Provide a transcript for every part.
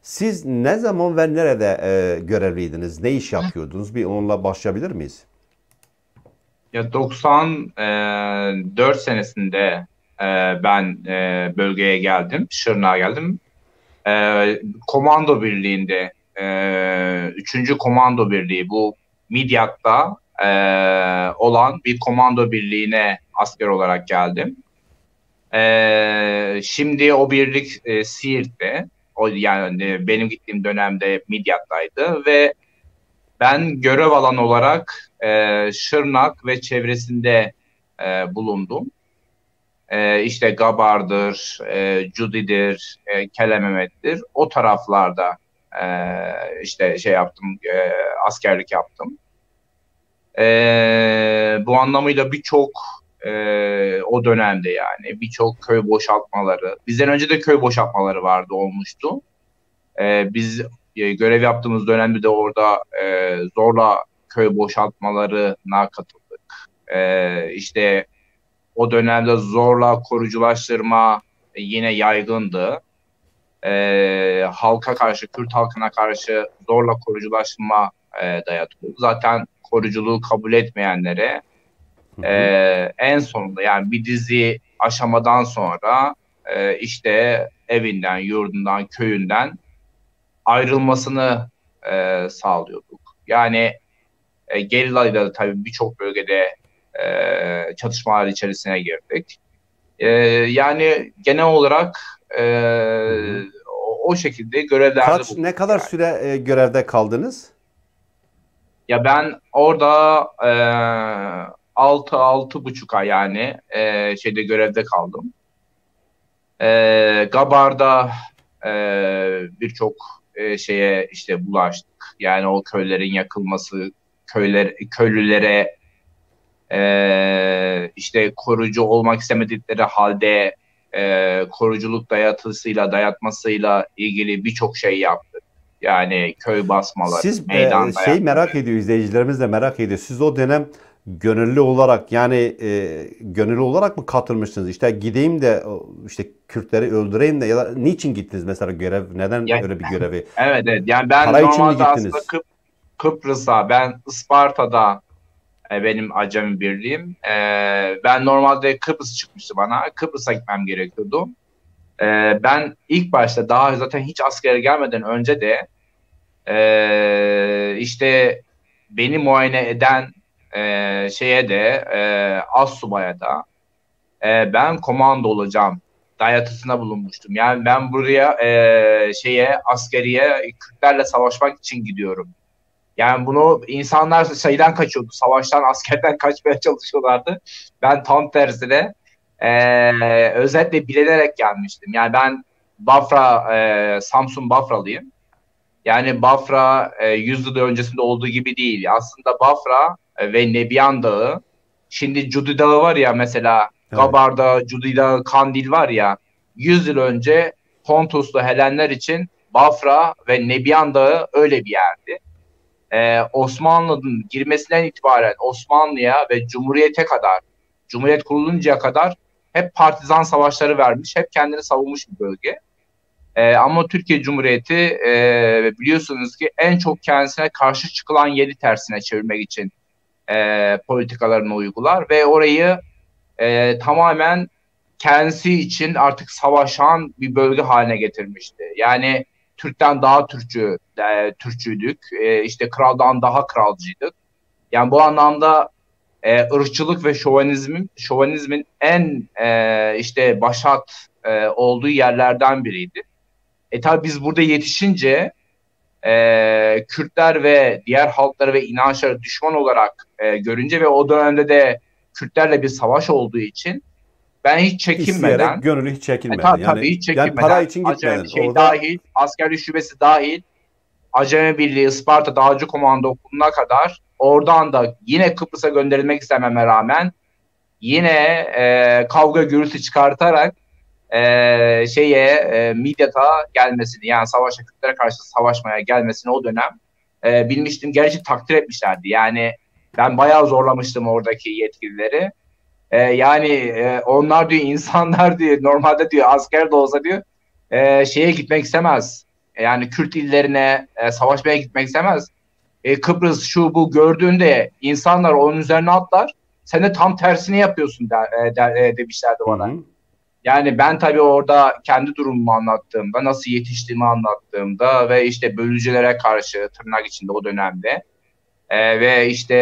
Siz ne zaman ve nerede görevliydiniz? Ne iş yapıyordunuz? Bir onunla başlayabilir miyiz? Ya 94 senesinde ben bölgeye geldim, Şırnak'a geldim. Komando birliğinde, 3. Komando Birliği bu Midyat'ta olan bir komando birliğine asker olarak geldim. Şimdi o birlik Siirt'te, yani benim gittiğim dönemde Midyat'taydı ve ben görev alan olarak Şırnak ve çevresinde bulundum. İşte Gabar'dır, Cudi'dir, Kelememet'tir. O taraflarda işte şey yaptım, askerlik yaptım. Bu anlamıyla birçok o dönemde yani birçok köy boşaltmaları, bizden önce de köy boşaltmaları vardı olmuştu. Biz görev yaptığımız dönemde de orada zorla köy boşaltmalarına katıldık. İşte o dönemde zorla koruculaştırma yine yaygındı. Halka karşı, Kürt halkına karşı zorla koruculaştırma dayatıldı. Zaten koruculuğu kabul etmeyenlere Hı hı. en sonunda yani bir dizi aşamadan sonra işte evinden, yurdundan, köyünden ayrılmasını sağlıyorduk. Yani gerillayla da tabii birçok bölgede çatışmalar içerisine girdik. Yani genel olarak Hı hı. o şekilde görevlerde Ne bulunduk kadar yani. süre görevde kaldınız? Ya ben orada 6-6,5 ay yani şeyde görevde kaldım. Gabar'da birçok şeye işte bulaştık. Yani o köylerin yakılması, köylülere işte korucu olmak istemedikleri halde koruculuk dayatmasıyla ilgili birçok şey yaptık. Yani köy basmaları, Siz meydan şey dayatmaları. merak ediyor, izleyicilerimiz de merak ediyor. Siz o dönem gönüllü olarak yani gönüllü olarak mı katılmıştınız? İşte gideyim de işte Kürtleri öldüreyim de ya da niçin gittiniz mesela görev? Neden Ya, öyle bir görevi? evet, evet. Yani ben Para için mi normalde aslında gittiniz? Kıbrıs'a, ben Isparta'da benim acemi birliğim. Ben normalde Kıbrıs çıkmıştı bana. Kıbrıs'a gitmem gerekiyordu. Ben ilk başta daha zaten hiç askere gelmeden önce de işte beni muayene eden şeye de astsubaya da ben komando olacağım dayatısına bulunmuştum. Yani ben buraya askeriye Kürtlerle savaşmak için gidiyorum. Yani bunu insanlar şeyden kaçıyordu. Savaştan, askerden kaçmaya çalışıyorlardı. Ben tam tersine özetle bilerek gelmiştim. Yani ben Samsun Bafralıyım. Yani Bafra 100 yıl öncesinde olduğu gibi değil. Aslında Bafra ve Nebiyan Dağı, şimdi Cudi Dağı var ya mesela, Evet. Gabar'da Cudi Dağı, Kandil var ya, 100 yıl önce Pontuslu Helenler için Bafra ve Nebiyan Dağı öyle bir yerdi. Osmanlı'nın girmesinden itibaren Osmanlı'ya ve Cumhuriyet'e kadar, Cumhuriyet kuruluncaya kadar hep partizan savaşları vermiş, hep kendini savunmuş bir bölge. Ama Türkiye Cumhuriyeti biliyorsunuz ki en çok kendisine karşı çıkılan yeri tersine çevirmek için politikalarını uygular ve orayı tamamen kendisi için artık savaşan bir bölge haline getirmişti. Yani Türk'ten daha Türkçüydük, işte kraldan daha kralcıydık. Yani bu anlamda ırkçılık ve şovanizmin en işte başat olduğu yerlerden biriydi. Tabii biz burada yetişince Kürtler ve diğer halkları ve inançları düşman olarak görünce ve o dönemde de Kürtlerle bir savaş olduğu için ben hiç İsteyerek, çekinmeden, gönüllü hiç çekilmedin. tabii Yani hiç para çekinmeden, için Acemi gitmedin. şey Orada dahil, askerlik şubesi dahil, Acemi Birliği, Isparta Dağcı Komando Okulu'na kadar, oradan da yine Kıbrıs'a gönderilmek istememe rağmen yine kavga gürültü çıkartarak Midyat'a gelmesini, yani savaşa, Kürtlere karşı savaşmaya gelmesini o dönem bilmiştim. Gerçi takdir etmişlerdi. Yani ben bayağı zorlamıştım oradaki yetkilileri. Yani onlar diyor, insanlar diyor, normalde diyor asker de olsa diyor şeye gitmek istemez. Yani Kürt illerine savaşmaya gitmek istemez. Kıbrıs şu bu gördüğünde insanlar onun üzerine atlar. Sen de tam tersini yapıyorsun demişlerdi Hı bana. hı. Yani ben tabii orada kendi durumumu anlattığımda, nasıl yetiştiğimi anlattığımda ve işte bölücülere karşı tırnak içinde o dönemde ve işte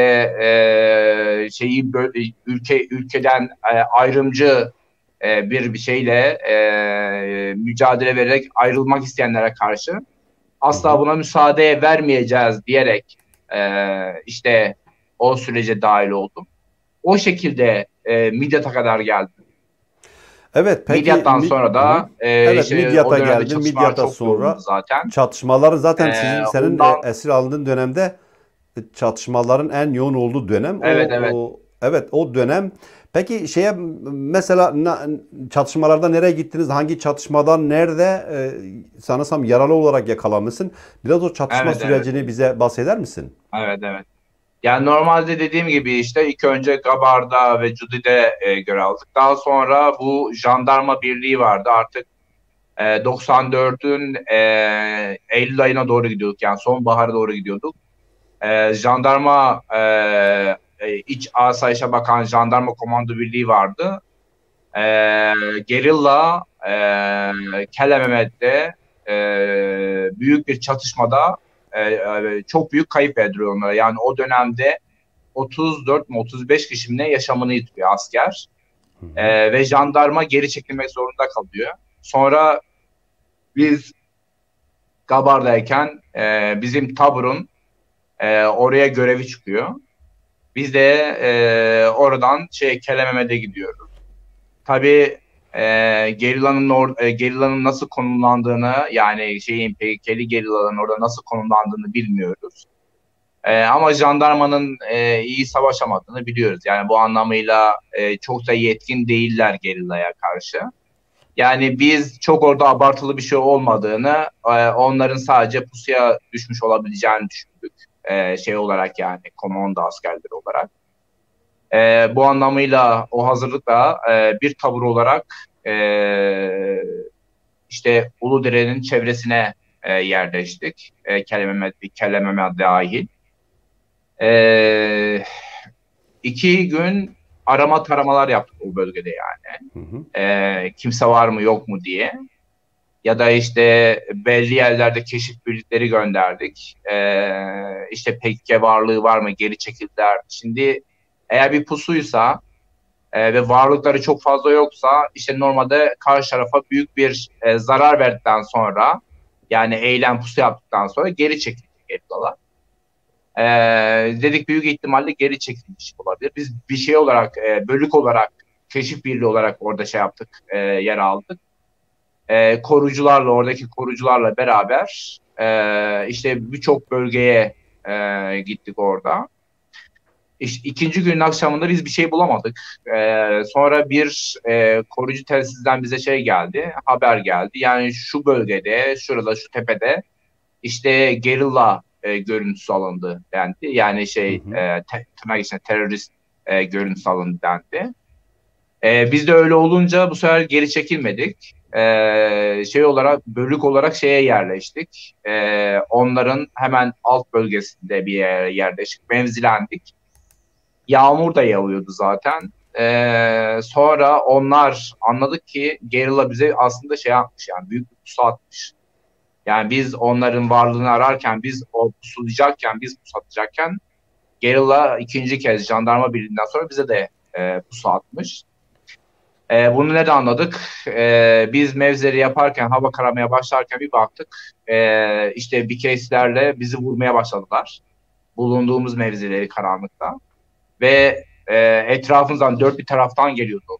ülkeden ayrımcı bir şeyle mücadele vererek ayrılmak isteyenlere karşı Hı asla hı. buna müsaade vermeyeceğiz diyerek işte o sürece dahil oldum. O şekilde Midyat'a kadar geldim. Evet, peki Midyat'tan sonra hı hı. da Evet, işte o Midyat'a dönemde geldin. çatışmalar Midyat'a çok yoğundu sonra zaten. çatışmaların zaten senin Ondan esir alındığın dönemde çatışmaların en yoğun olduğu dönem evet, evet. evet, o dönem. Peki mesela çatışmalarda nereye gittiniz? Hangi çatışmadan nerede sanırsam yaralı olarak yakalanmışsın? Biraz o çatışma Evet, evet. sürecini bize bahseder misin? Evet, evet. Yani normalde dediğim gibi işte ilk önce Gabar'da ve Cudi'de görev aldık. Daha sonra bu jandarma birliği vardı. Artık 94'ün Eylül ayına doğru gidiyorduk. Yani sonbahara doğru gidiyorduk. Jandarma iç asayişe bakan jandarma komando birliği vardı. E, Gerilla Kelememet'te büyük bir çatışmada çok büyük kayıp verdiriyor onlara. Yani o dönemde 34 mi 35 kişi mi ne yaşamını yitiriyor asker. Hı hı. Ve jandarma geri çekilmek zorunda kalıyor. Sonra biz Gabar'dayken bizim taburun oraya görevi çıkıyor. Biz de oradan Kelememet'e gidiyoruz. Tabii gerillanın nasıl konumlandığını yani PKK'li gerillaların orada nasıl konumlandığını bilmiyoruz. Ama jandarmanın iyi savaşamadığını biliyoruz. Yani bu anlamıyla çok da yetkin değiller gerillaya karşı. Yani biz çok orada abartılı bir şey olmadığını, onların sadece pusuya düşmüş olabileceğini düşündük. Şey olarak yani komando askerleri olarak. Bu anlamıyla o hazırlıkla bir tabur olarak işte Uludere'nin çevresine yerleştik. Kelememet dahil. E, 2 gün arama taramalar yaptık o bölgede yani. Hı hı. Kimse var mı yok mu diye. Ya da işte belli yerlerde keşif birlikleri gönderdik. İşte PKK varlığı var mı geri çekildiler. Şimdi eğer bir pusuysa ve varlıkları çok fazla yoksa işte normalde karşı tarafa büyük bir zarar verdikten sonra yani eylem pusu yaptıktan sonra geri çekildiler. Dedik büyük ihtimalle geri çekilmiş olabilir. Biz bir şey olarak bölük olarak keşif birliği olarak orada şey yaptık, yer aldık. Oradaki korucularla beraber işte birçok bölgeye gittik orada. İşte ikinci günün akşamında biz bir şey bulamadık. Sonra bir koruyucu telsizden bize şey geldi, haber geldi. Yani şu bölgede, şurada, şu tepede işte gerilla görüntüsü alındı dendi. Yani Hı hı. tırnak içinde terörist görüntüsü alındı dendi. Biz de öyle olunca bu sefer geri çekilmedik. Şey olarak bölük olarak şeye yerleştik. Onların hemen alt bölgesinde bir yere yerleştik. Mevzilendik. Yağmur da yağıyordu zaten. Sonra onlar anladık ki gerilla bize aslında şey yapmış yani büyük bir pusu atmış. Yani biz onların varlığını ararken, biz o pusulayacakken, biz pusatacakken gerilla ikinci kez jandarma birliğinden sonra bize de pusu atmış. Bunu ne de anladık? Biz mevzileri yaparken, hava karamaya başlarken bir baktık. İşte BKS'lerle bizi vurmaya başladılar. Bulunduğumuz mevzileri karanlıkta. Ve etrafımızdan dört bir taraftan geliyordu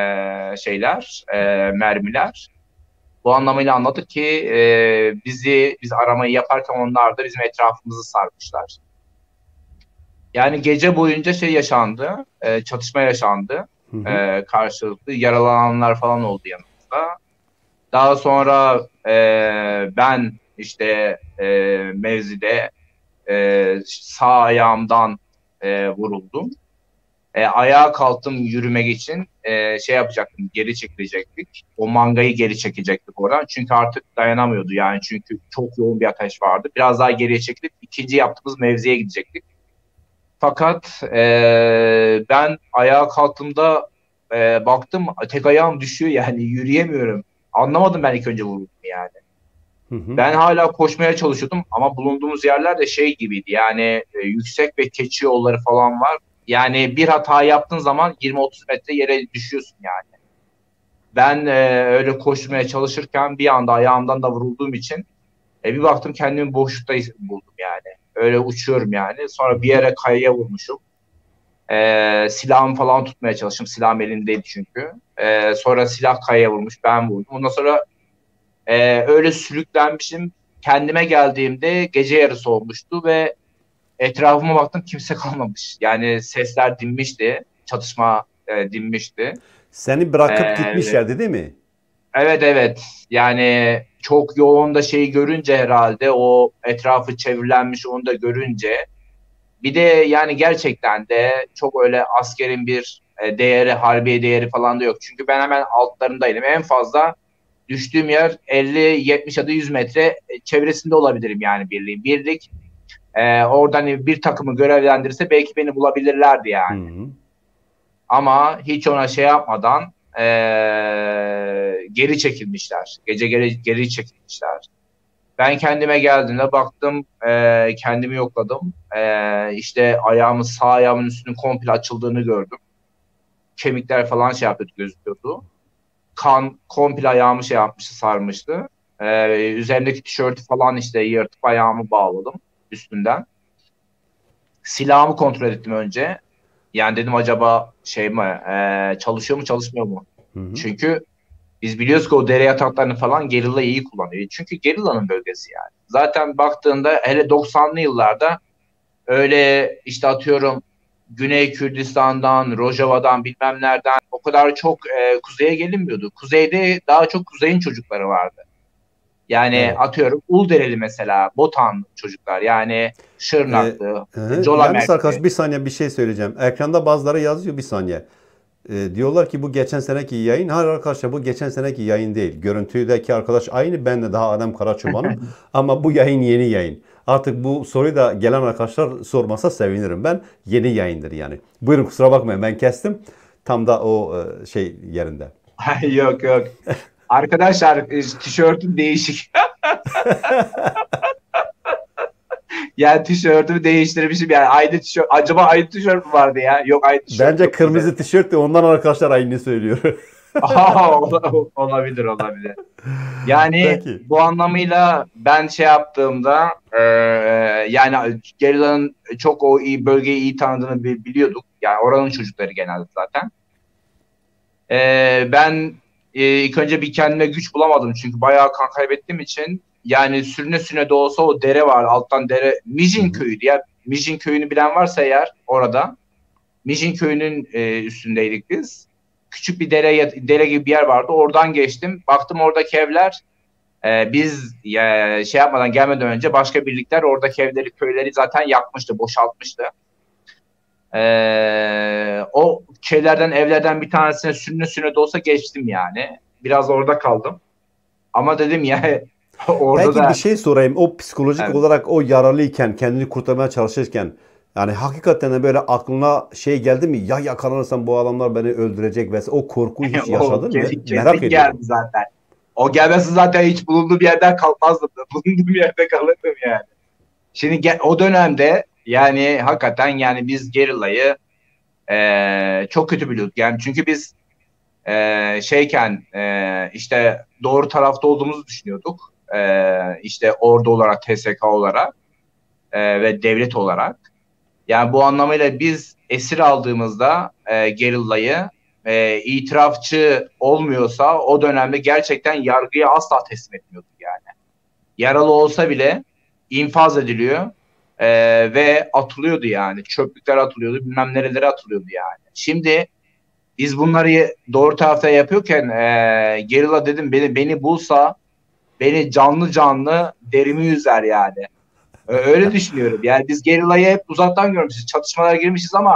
mermiler. Bu anlamıyla anladık ki biz aramayı yaparken onlar da bizim etrafımızı sarmışlar. Yani gece boyunca şey yaşandı, çatışma yaşandı. Hı hı. Karşılıklı yaralananlar falan oldu yanımızda. Daha sonra ben işte mevzide sağ ayağımdan vuruldum. Ayağa kalktım yürümek için. Şey yapacaktım, geri çekilecektik. O mangayı geri çekecektik oradan. Çünkü artık dayanamıyordu yani. Çünkü çok yoğun bir ateş vardı. Biraz daha geriye çekilip ikinci yaptığımız mevziye gidecektik. Fakat ben ayağa kalktığımda baktım tek ayağım düşüyor yani yürüyemiyorum. Anlamadım ben ilk önce vurulduğumu yani. Hı hı. Ben hala koşmaya çalışıyordum ama bulunduğumuz yerler de şey gibiydi yani yüksek ve keçi yolları falan var. Yani bir hata yaptığın zaman 20-30 metre yere düşüyorsun yani. Ben öyle koşmaya çalışırken bir anda ayağımdan da vurulduğum için bir baktım kendimi boşlukta buldum yani. Öyle uçuyorum yani. Hı Sonra bir hı. yere kayaya vurmuşum. Silahımı falan tutmaya çalıştım. Silahım elimdeydi çünkü. Sonra silah kayaya vurmuş. Ben vurdum. Ondan sonra öyle sürüklenmişim. Kendime geldiğimde gece yarısı olmuştu ve etrafıma baktım kimse kalmamış. Yani sesler dinmişti. Çatışma dinmişti. Seni bırakıp Ee, gitmişlerdi değil mi? evet evet. Yani çok yoğun da şeyi görünce herhalde o etrafı çevrilenmiş onu da görünce bir de yani gerçekten de çok öyle askerin bir değeri, harbiye değeri falan da yok. Çünkü ben hemen altlarındaydım. En fazla düştüğüm yer 50, 70 ya da 100 metre çevresinde olabilirim yani birliğin. Birlik oradan bir takımı görevlendirirse belki beni bulabilirlerdi Hı yani. hı. Ama hiç ona şey yapmadan geri çekilmişler. Gece geri çekilmişler. Ben kendime geldiğimde baktım kendimi yokladım. İşte sağ ayağımın üstünün komple açıldığını gördüm. Kemikler falan şey yapıyordu gözüküyordu. Kan komple ayağımı şey yapmıştı sarmıştı. Üzerimdeki tişörtü falan işte yırtıp ayağımı bağladım üstünden. Silahımı kontrol ettim önce. Yani dedim acaba şey mi çalışıyor mu çalışmıyor mu? Hı hı. Çünkü biz biliyoruz ki o dere yataklarını falan gerilla iyi kullanıyor. Çünkü gerillanın bölgesi yani. Zaten baktığında hele 90'lı yıllarda öyle işte atıyorum Güney Kürdistan'dan, Rojava'dan bilmem nereden o kadar çok kuzeye gelinmiyordu. Kuzeyde daha çok kuzeyin çocukları vardı. Yani Evet. atıyorum Uldereli mesela, Botan çocuklar yani Şırnaklı, Hı hı. Yalnız arkadaş Colamertli. bir saniye bir şey söyleyeceğim. Ekranda bazıları yazıyor bir saniye. Diyorlar ki bu geçen seneki yayın. Hayır arkadaşlar bu geçen seneki yayın değil. Görüntüdeki arkadaş aynı. Ben de daha Adem Karaçoban'ım. Ama bu yayın yeni yayın. Artık bu soruyu da gelen arkadaşlar sormasa sevinirim ben. Yeni yayındır yani. Buyurun kusura bakmayın ben kestim. Tam da o şey yerinde. Yok yok. Arkadaşlar tişörtüm değişik. Yani tişörtümü değiştirmişim yani aynı tişört. Acaba aynı tişört mü vardı ya? Yok aynı tişört Bence yok kırmızı üzerimde. tişört de ondan arkadaşlar aynı söylüyor. Aha, olabilir olabilir. Yani Peki. bu anlamıyla ben şey yaptığımda yani Gerilla'nın çok o iyi bölgeyi iyi tanıdığını biliyorduk. Yani oranın çocukları genelde zaten. Ben ilk önce bir kendime güç bulamadım çünkü bayağı kan kaybettiğim için yani sürüne sürüne de olsa o dere var alttan dere Hı Mijin hı. köyüydü ya Mijin köyünü bilen varsa eğer orada Mijin köyünün üstündeydik biz. Küçük bir dere gibi bir yer vardı. Oradan geçtim. Baktım oradaki evler biz şey yapmadan gelmeden önce başka birlikler oradaki evleri köyleri zaten yakmıştı, boşaltmıştı. O şeylerden evlerden bir tanesine sürüne sürüne de olsa geçtim yani. Biraz orada kaldım. Ama dedim ya orada Peki bir da şey sorayım. O psikolojik evet. olarak o yaralıyken, kendini kurtarmaya çalışırken yani hakikaten de böyle aklına şey geldi mi? Ya yakalanırsam bu adamlar beni öldürecek vesaire. O korkuyu hiç O yaşadın mı? Merak kesin geldi ediyorum. zaten. O gelmesi zaten hiç bulunduğum yerden kalkmazdım. Bulunduğum yerde kalırdım yani. Şimdi o dönemde yani hakikaten yani biz gerillayı çok kötü biliyorduk. Yani çünkü biz şeyken işte doğru tarafta olduğumuzu düşünüyorduk. İşte ordu olarak, TSK olarak ve devlet olarak. Yani bu anlamıyla biz esir aldığımızda gerillayı itirafçı olmuyorsa o dönemde gerçekten yargıya asla teslim etmiyorduk yani. Yaralı olsa bile infaz ediliyor ve atılıyordu yani. Çöplükler atılıyordu, bilmem nerelere atılıyordu yani. Şimdi biz bunları doğru tarafta yapıyorken gerilla dedim beni bulsa beni canlı canlı derimi yüzer yani. Öyle düşünüyorum. Yani biz gerillayı hep uzaktan görmüşüz. Çatışmalara girmişiz ama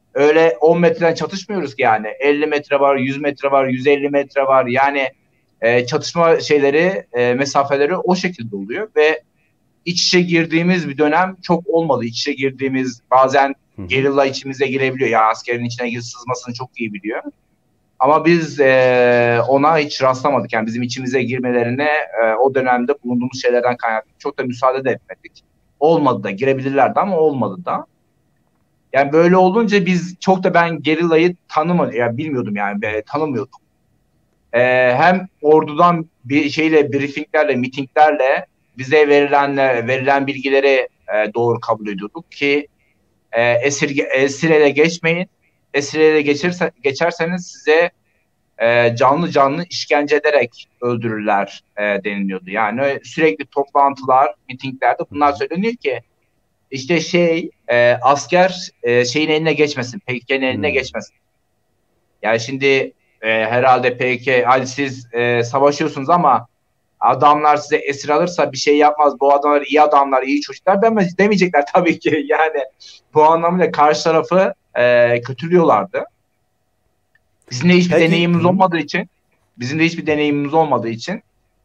öyle 10 metreden çatışmıyoruz ki yani. 50 metre var, 100 metre var, 150 metre var. Yani çatışma şeyleri, mesafeleri o şekilde oluyor ve iç içe girdiğimiz bir dönem çok olmadı. İç içe girdiğimiz, bazen Hı hı. gerilla içimize girebiliyor. Yani askerin içine sızmasını çok iyi biliyor. Ama biz ona hiç rastlamadık. Yani bizim içimize girmelerine o dönemde bulunduğumuz şeylerden kaynaklı çok da müsaade de etmedik. Olmadı da, girebilirlerdi ama olmadı da. Yani böyle olunca biz çok da, ben gerillayı tanımadım. Yani bilmiyordum yani, tanımıyordum. Hem ordudan bir şeyle, briefinglerle, mitinglerle bize verilen bilgileri doğru kabul ediyorduk ki esir ele geçmeyin. Esir ele geçerseniz size canlı canlı işkence ederek öldürürler deniliyordu. Yani sürekli toplantılar, mitinglerde Hı bunlar hı. söyleniyor ki işte asker şeyin eline geçmesin, PKK'nın eline Hı. geçmesin. Yani şimdi herhalde PKK, hadi siz savaşıyorsunuz ama adamlar size esir alırsa bir şey yapmaz. Bu adamlar iyi adamlar, iyi çocuklar demeyecekler tabii ki. Yani bu anlamıyla karşı tarafı kötülüyorlardı. Bizim de hiçbir Peki, deneyimimiz hı. olmadığı için bizim de hiçbir deneyimimiz olmadığı için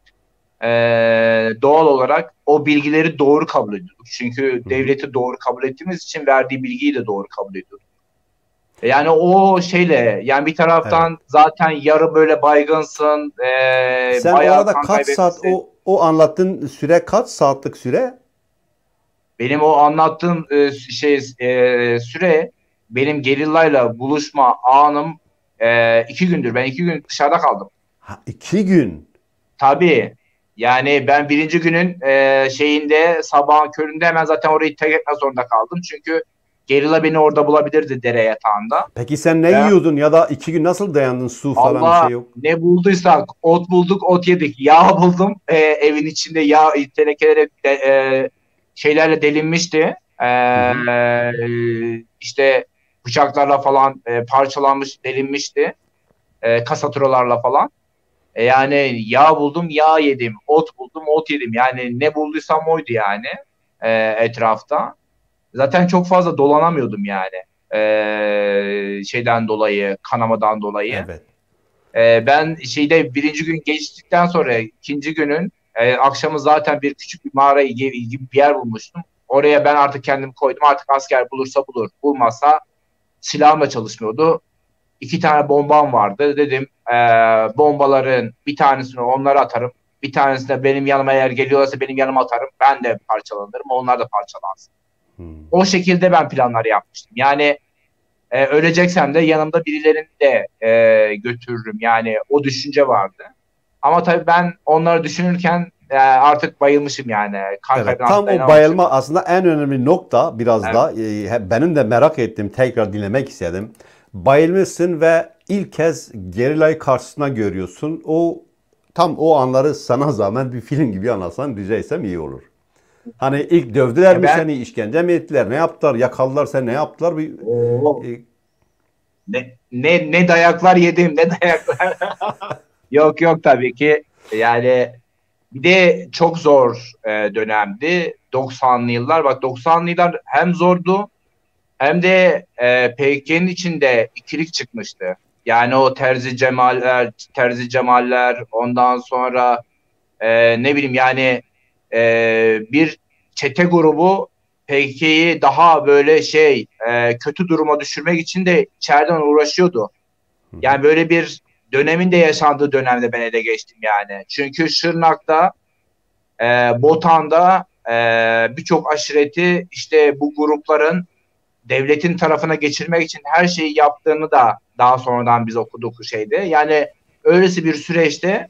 doğal olarak o bilgileri doğru kabul ediyorduk. Çünkü Hı hı. devleti doğru kabul ettiğimiz için verdiği bilgiyi de doğru kabul ediyorduk. Yani o şeyle, yani bir Evet. taraftan zaten yarı böyle baygınsın, Sen bayağı orada kan kaç saat, kaybetmişsin. o anlattığın süre kaç saatlik süre? Benim o anlattığım süre, benim gerillayla buluşma anım 2 gündür. Ben 2 gün dışarıda kaldım. Ha, 2 gün. Tabii. Yani ben birinci günün şeyinde, sabahın köründe hemen zaten orayı terk etmek zorunda kaldım. Çünkü gerilla beni orada bulabilirdi, dere yatağında. Peki sen ne Ve yiyordun ya da 2 gün nasıl dayandın? Su falan bir Allah, şey yok. ne bulduysak, ot bulduk, ot yedik. Yağ buldum. Evin içinde yağ tenekeleri şeylerle delinmişti. Hı hı. İşte bıçaklarla falan parçalanmış, delinmişti. Kasaturalarla falan. Yani yağ buldum, yağ yedim. Ot buldum, ot yedim. Yani ne bulduysam oydu yani etrafta. Zaten çok fazla dolanamıyordum yani. Şeyden dolayı, kanamadan dolayı. Evet. Ben birinci gün geçtikten sonra ikinci günün akşamı zaten bir küçük bir mağara gibi bir yer bulmuştum. Oraya ben artık kendimi koydum. Artık asker bulursa bulur. Bulmazsa silahım da çalışmıyordu. 2 tane bombam vardı. Dedim bombaların bir tanesini onlara atarım. Bir tanesini de benim yanıma, eğer geliyorlarsa benim yanıma atarım. Ben de parçalanırım. Onlar da parçalansın. Hmm. O şekilde ben planlar yapmıştım. Yani öleceksem de yanımda birilerini de götürürüm. Yani o düşünce vardı. Ama tabii ben onları düşünürken artık bayılmışım yani. Kan Evet, kaybına tam artık o dayanamamışım. bayılma aslında en önemli nokta biraz Evet. da benim de merak ettim, tekrar dinlemek istedim. Bayılmışsın ve ilk kez gerilayı karşısına görüyorsun. Tam o anları sana zahmet bir film gibi anlatsan rica etsem iyi olur. Hani ilk dövdüler Ya mi ben seni, işkence mi ettiler, ne yaptılar, yakaladılar seni, ne yaptılar? o E, ne dayaklar yedim, ne dayaklar. Yok yok, tabii ki. Yani bir de çok zor dönemdi. 90'lı yıllar. Bak, 90'lı yıllar hem zordu hem de PKK'nın içinde ikilik çıkmıştı. Yani o Terzi Cemaller, ondan sonra ne bileyim yani bir çete grubu PKK'yi daha böyle kötü duruma düşürmek için de içeriden uğraşıyordu. hı hı, Yani böyle bir dönemin de yaşandığı dönemde ben ele geçtim yani. Çünkü Şırnak'ta, Botan'da birçok aşireti işte bu grupların devletin tarafına geçirmek için her şeyi yaptığını da daha sonradan biz okuduk şeyde. Yani öylesi bir süreçte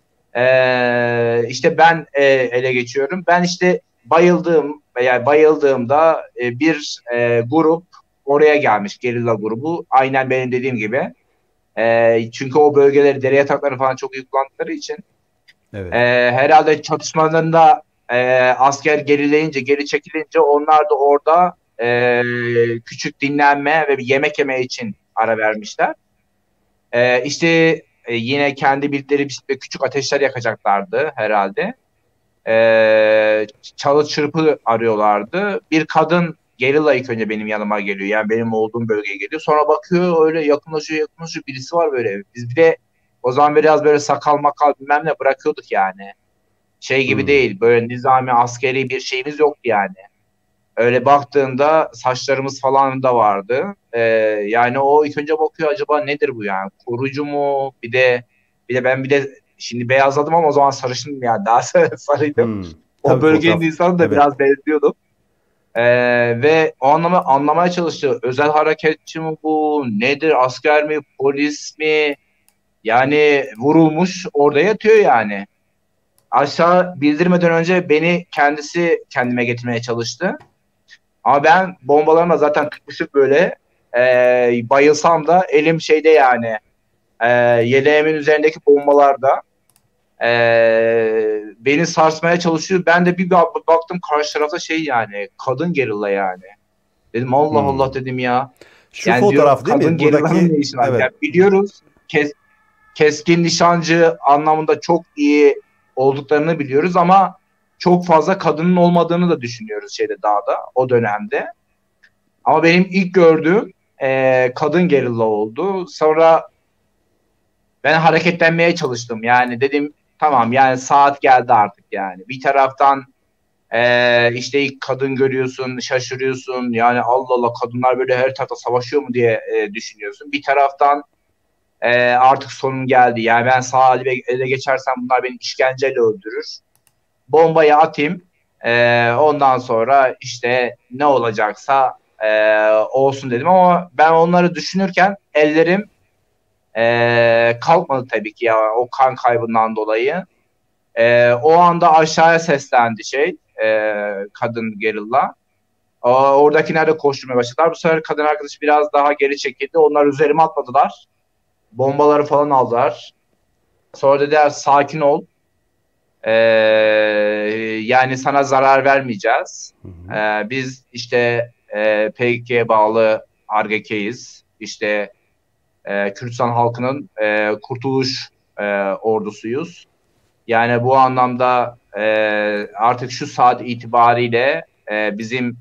işte ben ele geçiyorum. Ben işte bayıldığımda bir grup oraya gelmiş, gerilla grubu. Aynen benim dediğim gibi. Çünkü o bölgeleri, dere yatakları falan çok iyi kullandıkları için evet. herhalde çatışmalarında asker geri çekilince onlar da orada küçük dinlenme ve bir yemek yeme için ara vermişler. İşte yine kendi bildikleri bir küçük ateşler yakacaklardı herhalde. Çalı çırpı arıyorlardı. Bir kadın gerilla ilk önce benim yanıma geliyor. Yani benim olduğum bölgeye geliyor. Sonra bakıyor öyle yakınlaşıyor birisi var böyle. Biz bir de o zaman biraz böyle sakal makal bilmem ne bırakıyorduk yani. Şey gibi Hmm. değil, böyle nizami askeri bir şeyimiz yoktu yani. Öyle baktığında saçlarımız falan da vardı. Yani o ilk önce bakıyor, acaba nedir bu yani? Korucu mu? Bir de ben şimdi beyazladım ama o zaman sarışındım yani, daha sarıydım. Hmm. O Tabii bölgenin fotoğraf. insanı da Evet. biraz benziyordum. Ve o anlamaya çalıştı. Özel harekatçı mı bu? Nedir? Asker mi? Polis mi? Yani vurulmuş orada yatıyor yani. Aşağı bildirmeden önce beni kendisi kendime getirmeye çalıştı. Ama ben bombalarına zaten tutmuşum böyle. Bayılsam da elim şeyde yani. Yeleğimin üzerindeki bombalarda. Beni sarsmaya çalışıyor. Ben de bir baktım karşı tarafta şey yani. Kadın gerilla yani. Dedim Allah Allah Hmm. dedim ya. Şu Yani diyorum fotoğraf değil kadın mi? gerillanın ne Buradaki işi var? evet. Yani biliyoruz keskin nişancı anlamında çok iyi olduklarını biliyoruz ama çok fazla kadının olmadığını da düşünüyoruz şeyde, dağda o dönemde. Ama benim ilk gördüğüm kadın gerilla oldu. Sonra ben hareketlenmeye çalıştım. Yani dedim tamam yani saat geldi artık yani. Bir taraftan işte ilk kadın görüyorsun, şaşırıyorsun. Yani Allah Allah, kadınlar böyle her tarafta savaşıyor mu diye düşünüyorsun. Bir taraftan artık sonum geldi. Yani ben sağ ele geçersem bunlar beni işkenceyle öldürür. Bombayı atayım. Ondan sonra işte ne olacaksa olsun dedim ama ben onları düşünürken ellerim kalkmadı tabii ki ya, o kan kaybından dolayı. O anda aşağıya seslendi kadın gerilla. Oradakiler de koşturmaya başladılar. Bu sefer kadın arkadaşı biraz daha geri çekildi. Onlar üzerime atladılar. Bombaları falan aldılar. Sonra dediler sakin ol. Ee, Yani sana zarar vermeyeceğiz. Hı hı. Biz işte PKK'ye bağlı RGK'yiz. İşte Kürdistan halkının kurtuluş ordusuyuz. Yani bu anlamda artık şu saat itibariyle bizim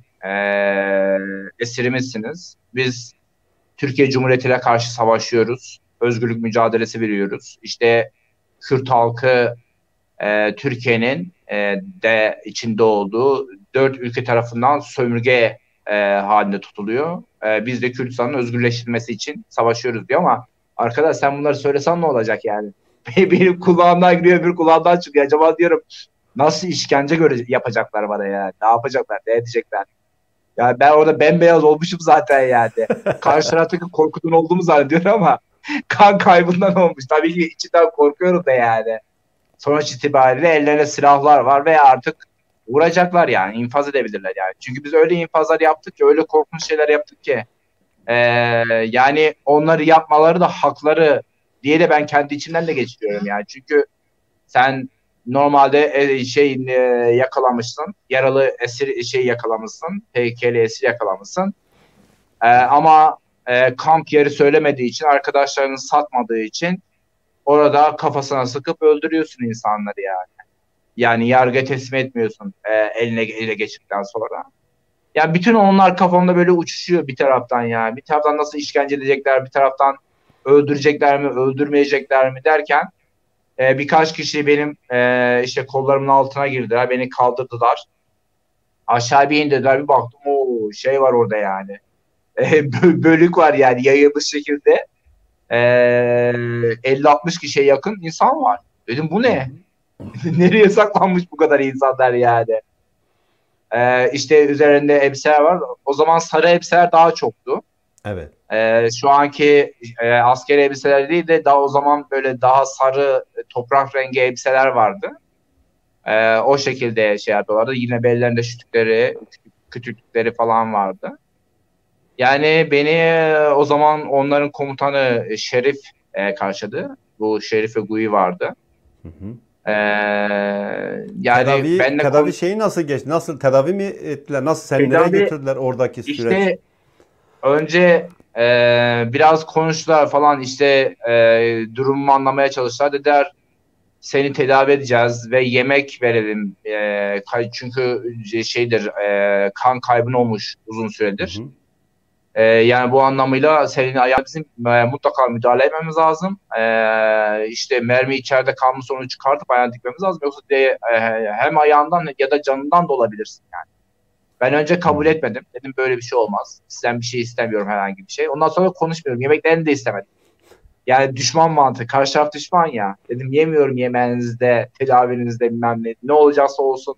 esirimizsiniz. Biz Türkiye Cumhuriyeti'ne karşı savaşıyoruz. Özgürlük mücadelesi veriyoruz. İşte Kürt halkı Türkiye'nin de içinde olduğu 4 ülke tarafından sömürge halinde tutuluyor. Biz de Kürdistan'ın özgürleştirilmesi için savaşıyoruz diyor ama arkadaş sen bunları söylesen ne olacak yani? Benim kulağımdan giriyor, öbür kulağımdan çıkıyor. Acaba diyorum nasıl işkence yapacaklar bana ya? Ne yapacaklar? Ne edecekler? Yani ben orada bembeyaz olmuşum zaten yani. Karşı taraftaki korkutun olduğumu zannediyorum ama kan kaybından olmuş. Tabii ki içinden korkuyorum da yani. Sonuç itibariyle ellerinde silahlar var ve artık vuracaklar yani, infaz edebilirler yani. Çünkü biz öyle infazlar yaptık ki, öyle korkunç şeyler yaptık ki ee, yani onları yapmaları da hakları diye de ben kendi içimden de geçiriyorum yani. Çünkü sen normalde yakalamışsın, yaralı esir yakalamışsın, PKK'li esir yakalamışsın. Ama kamp yeri söylemediği için, arkadaşlarını satmadığı için orada kafasına sıkıp öldürüyorsun insanları yani. Yani yargıya teslim etmiyorsun ele geçirdikten sonra. Yani bütün onlar kafamda böyle uçuşuyor bir taraftan ya. Bir taraftan nasıl işkence edecekler, bir taraftan öldürecekler mi, öldürmeyecekler mi derken birkaç kişi benim işte kollarımın altına girdiler, beni kaldırdılar. Aşağı bir indirdiler, bir baktım o şey var orada yani. Bölük var yani, yayılmış şekilde. 50-60 kişiye yakın insan var. Dedim bu Hı ne? hı. Nereye saklanmış bu kadar insanlar yani? İşte üzerinde elbiseler var. O zaman sarı elbiseler daha çoktu. Evet. Şu anki askeri elbiseler değil de daha o zaman böyle daha sarı toprak rengi elbiseler vardı. O şekilde şey yapıyorlardı. Yine bellerinde şütükleri, kütükleri falan vardı. Yani beni o zaman onların komutanı Şerif karşıladı. Bu Şerif ve Gui vardı. Hı hı. Yani benle Tedavi şeyi nasıl geçti? Nasıl tedavi mi ettiler? Nasıl seni nereye tedavi götürdüler oradaki süreç? işte önce biraz konuştular falan, işte durumumu anlamaya çalıştılar. Dediler seni tedavi edeceğiz ve yemek verelim. Çünkü kan kaybın olmuş uzun Hı süredir. hı. Yani bu anlamıyla senin ayağı bizim mutlaka müdahale etmemiz lazım. İşte mermi içeride kalmış, onu çıkartıp ayağını dikmemiz lazım. Yoksa hem ayağından ya da canından da olabilirsin yani. Ben önce Hı kabul hı. etmedim. Dedim böyle bir şey olmaz. Sizden bir şey istemiyorum, herhangi bir şey. Ondan sonra konuşmuyorum. Yemeklerini de istemedim. Yani düşman mantığı. Karşı taraf düşman ya. Dedim yemiyorum yemeğinizde, tedavinizde bilmem ne. Ne olacaksa olsun.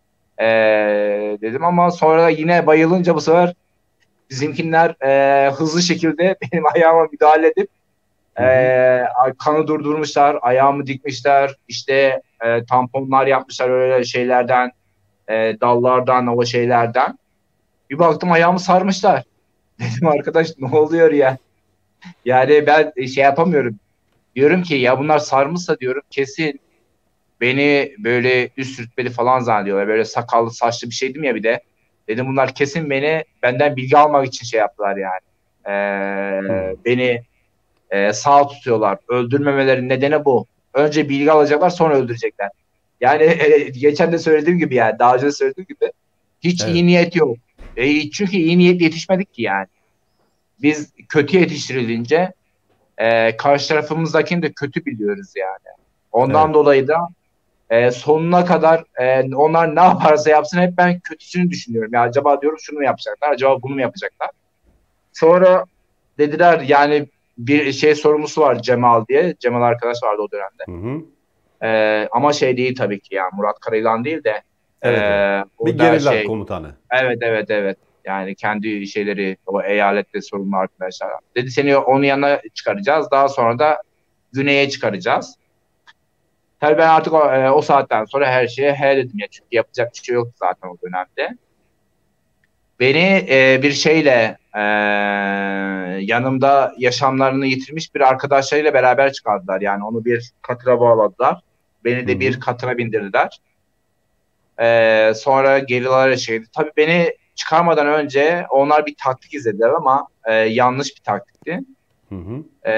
Dedim ama sonra yine bayılınca bu sefer bizimkinler hızlı şekilde benim ayağıma müdahale edip Hı hı. kanı durdurmuşlar, ayağımı dikmişler, işte tamponlar yapmışlar öyle şeylerden, dallardan, o şeylerden. Bir baktım ayağımı sarmışlar. Dedim arkadaş ne oluyor ya? Yani ben şey yapamıyorum. Diyorum ki ya bunlar sarmışsa diyorum kesin beni böyle üst rütbeli falan zannediyorlar. Böyle sakallı saçlı bir şeydim ya bir de. Dedim bunlar kesin benden bilgi almak için şey yaptılar yani. Hı. Beni sağ tutuyorlar. Öldürmemelerinin nedeni bu. Önce bilgi alacaklar, sonra öldürecekler. Yani geçen de söylediğim gibi, yani daha önce de söylediğim gibi hiç Evet. iyi niyet yok. Çünkü iyi niyetli yetişmedik ki yani. Biz kötü yetiştirilince karşı tarafımızdakini de kötü biliyoruz yani. Ondan Evet. dolayı da sonuna kadar onlar ne yaparsa yapsın hep ben kötüsünü düşünüyorum. Ya acaba diyorum şunu mu yapacaklar, acaba bunu mu yapacaklar? Sonra dediler yani bir şey sorumlusu var Cemal diye. Cemal arkadaş vardı o dönemde. Hı hı. Ama şey değil tabii ki yani Murat Karayılan değil de Evet, evet. Bir orada gerilla şey, komutanı. evet evet evet, yani kendi şeyleri o eyalette sorumlu arkadaşlar. Dedi seni onun yanına çıkaracağız. Daha sonra da güneye çıkaracağız. Tabii ben artık o saatten sonra her şeye he dedim ya. Çünkü yapacak bir şey yoktu zaten o dönemde. Beni bir şeyle yanımda yaşamlarını yitirmiş bir arkadaşlarıyla beraber çıkardılar. Yani onu bir katıra bağladılar. Beni Hı de bir hı. katıra bindirdiler. Sonra gerillalara şeydi. Tabii beni çıkarmadan önce onlar bir taktik izlediler ama yanlış bir taktikti. Hı hı. E,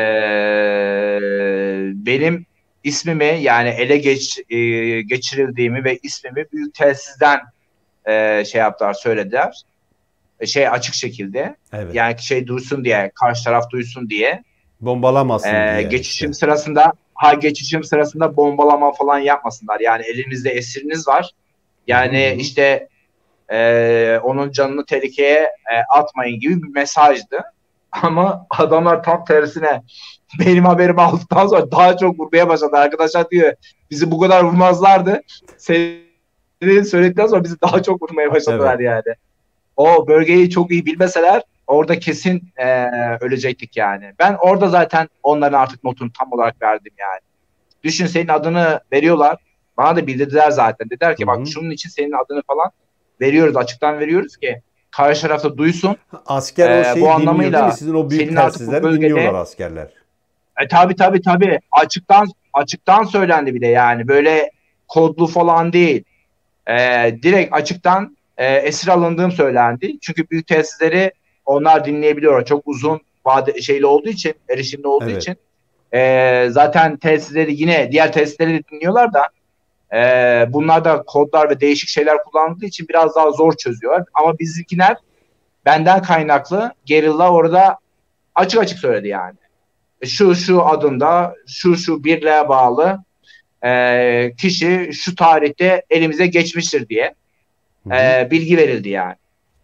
Benim ismimi yani geçirildiğimi ve ismimi büyük telsizden şey yaptılar, söylediler. Açık şekilde, Evet. yani şey duysun diye, karşı taraf duysun diye Bombalamasın diye geçişim işte. sırasında bombalama falan yapmasınlar. Yani elinizde esiriniz var. Hı hı Yani hı. işte onun canını tehlikeye atmayın gibi bir mesajdı. Ama adamlar tam tersine benim haberimi aldıktan sonra daha çok vurmaya başladı. Arkadaşlar diyor bizi bu kadar vurmazlardı. Senin söyledikten sonra bizi daha çok vurmaya başladılar Evet. yani. O bölgeyi çok iyi bilmeseler orada kesin ölecektik yani. Ben orada zaten onların artık notunu tam olarak verdim yani. Düşün, senin adını veriyorlar. Bana da bildirdiler zaten. Dediler Hı ki bak hı. şunun için senin adını falan veriyoruz. Açıktan veriyoruz ki karşı tarafta duysun. Asker o Bu şeyi dinliyor değil mi? anlamıyla Sizin o büyük senin artık bu telsizleri dinliyorlar bölgede askerler. tabii tabii tabii açıktan söylendi bir de, yani böyle kodlu falan değil. E, Direkt açıktan esir alındığım söylendi. Çünkü büyük tesisleri onlar dinleyebiliyor. Çok uzun vade şeyli olduğu için, erişimli olduğu Evet. için zaten tesisleri, yine diğer tesisleri de dinliyorlar da bunlar da kodlar ve değişik şeyler kullandığı için biraz daha zor çözüyorlar. Ama bizimkiler benden kaynaklı gerilla orada açık açık söyledi yani. Şu adında şu birliğe bağlı kişi şu tarihte elimize geçmiştir diye Hı hı. bilgi verildi yani.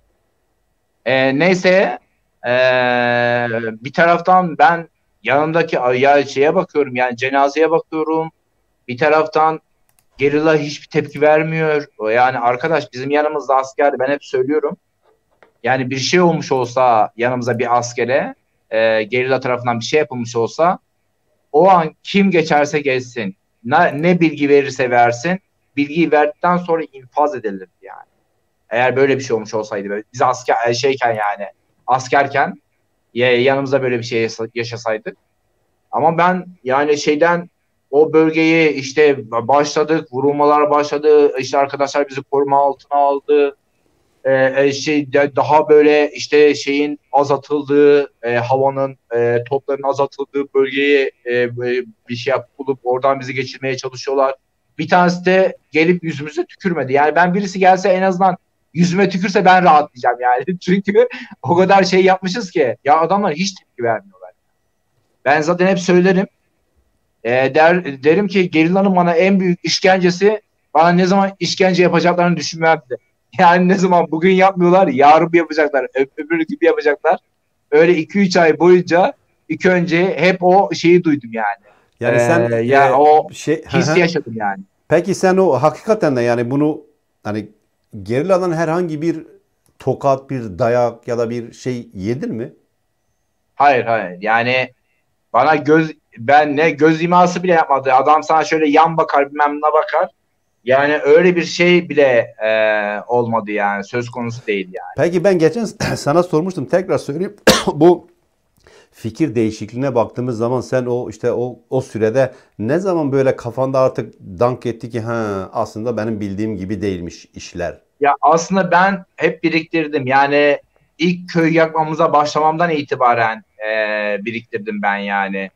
Neyse, e, bir taraftan ben yanımdaki ya şeye bakıyorum, yani cenazeye bakıyorum. Bir taraftan gerilla hiçbir tepki vermiyor. Yani arkadaş bizim yanımızda askerdi, ben hep söylüyorum. Yani bir şey olmuş olsa yanımıza bir askere, gerilla tarafından bir şey yapılmış olsa, o an kim geçerse geçsin, ne bilgi verirse versin, bilgiyi verdikten sonra infaz edilirdi yani. Eğer böyle bir şey olmuş olsaydı, böyle biz şeyken yani askerken yanımıza böyle bir şey yaşasaydık. Ama ben yani o bölgeyi işte başladık, vurulmalar başladı, işte arkadaşlar bizi koruma altına aldı. Daha böyle işte şeyin azaltıldığı, havanın, topların azaltıldığı bölgeyi bir şey bulup oradan bizi geçirmeye çalışıyorlar. Bir tanesi de gelip yüzümüze tükürmedi. Yani ben, birisi gelse en azından yüzüme tükürse ben rahatlayacağım yani. Çünkü o kadar şey yapmışız ki ya, adamlar hiç tepki vermiyorlar. Ben zaten hep söylerim. Derim ki gerillanın bana en büyük işkencesi, bana ne zaman işkence yapacaklarını düşünmemdi. Yani ne zaman bugün yapmıyorlar, yarın yapacaklar, öbür gibi yapacaklar. Öyle 2-3 ay boyunca ilk önce hep o şeyi duydum yani. Yani sen Ya o hı hissi hı. yaşadım yani. Peki sen o hakikaten de yani bunu hani gerilladan herhangi bir tokat, bir dayak ya da bir şey yedin mi? Hayır, hayır, yani bana ben ne göz iması bile yapmadı. Adam sana şöyle yan bakar, bilmem ne bakar. Yani öyle bir şey bile olmadı yani, söz konusu değil yani. Peki ben geçen sana sormuştum, tekrar söyleyeyim. Bu fikir değişikliğine baktığımız zaman sen o işte o sürede ne zaman böyle kafanda artık dank etti ki ha aslında benim bildiğim gibi değilmiş işler. Ya aslında ben hep biriktirdim. Yani ilk köy yakmamıza başlamamdan itibaren biriktirdim ben yani.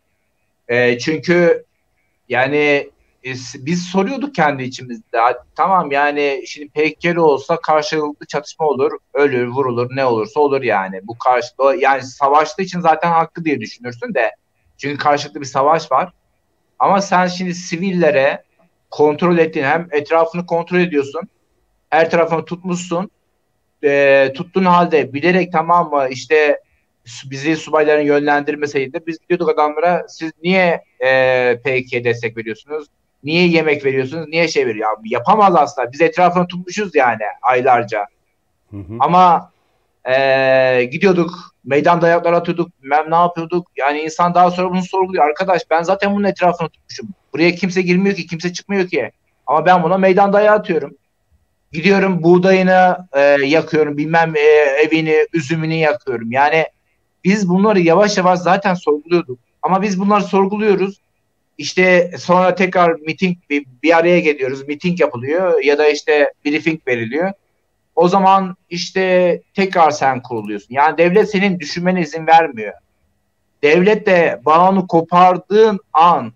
Çünkü yani biz soruyorduk kendi içimizde. Tamam yani, şimdi PKK olsa karşılıklı çatışma olur, ölür, vurulur, ne olursa olur yani. Bu karşılıklı, yani savaştığı için zaten hakkı diye düşünürsün de. Çünkü karşılıklı bir savaş var. Ama sen şimdi sivillere kontrol ettiğin, hem etrafını kontrol ediyorsun, her tarafını tutmuşsun, tuttuğun halde bilerek, tamam mı, işte bizi subayların yönlendirmeseydi biz gidiyorduk adamlara, siz niye PKK'ye destek veriyorsunuz? Niye yemek veriyorsunuz? Niye şey veriyor? Ya, yapamaz aslında. Biz etrafını tutmuşuz yani aylarca. Hı hı. Ama gidiyorduk, meydan dayaklar atıyorduk, bilmem ne yapıyorduk. Yani insan daha sonra bunu sorguluyor. Arkadaş, ben zaten bunun etrafını tutmuşum. Buraya kimse girmiyor ki, kimse çıkmıyor ki. Ama ben buna meydan dayağı atıyorum. Gidiyorum, buğdayını yakıyorum, bilmem evini, üzümünü yakıyorum. Yani biz bunları yavaş yavaş zaten sorguluyorduk. Ama biz bunları sorguluyoruz. İşte sonra tekrar miting, bir araya geliyoruz. Miting yapılıyor ya da işte briefing veriliyor. O zaman işte tekrar sen kuruluyorsun. Yani devlet senin düşünmene izin vermiyor. Devlet de bağını kopardığın an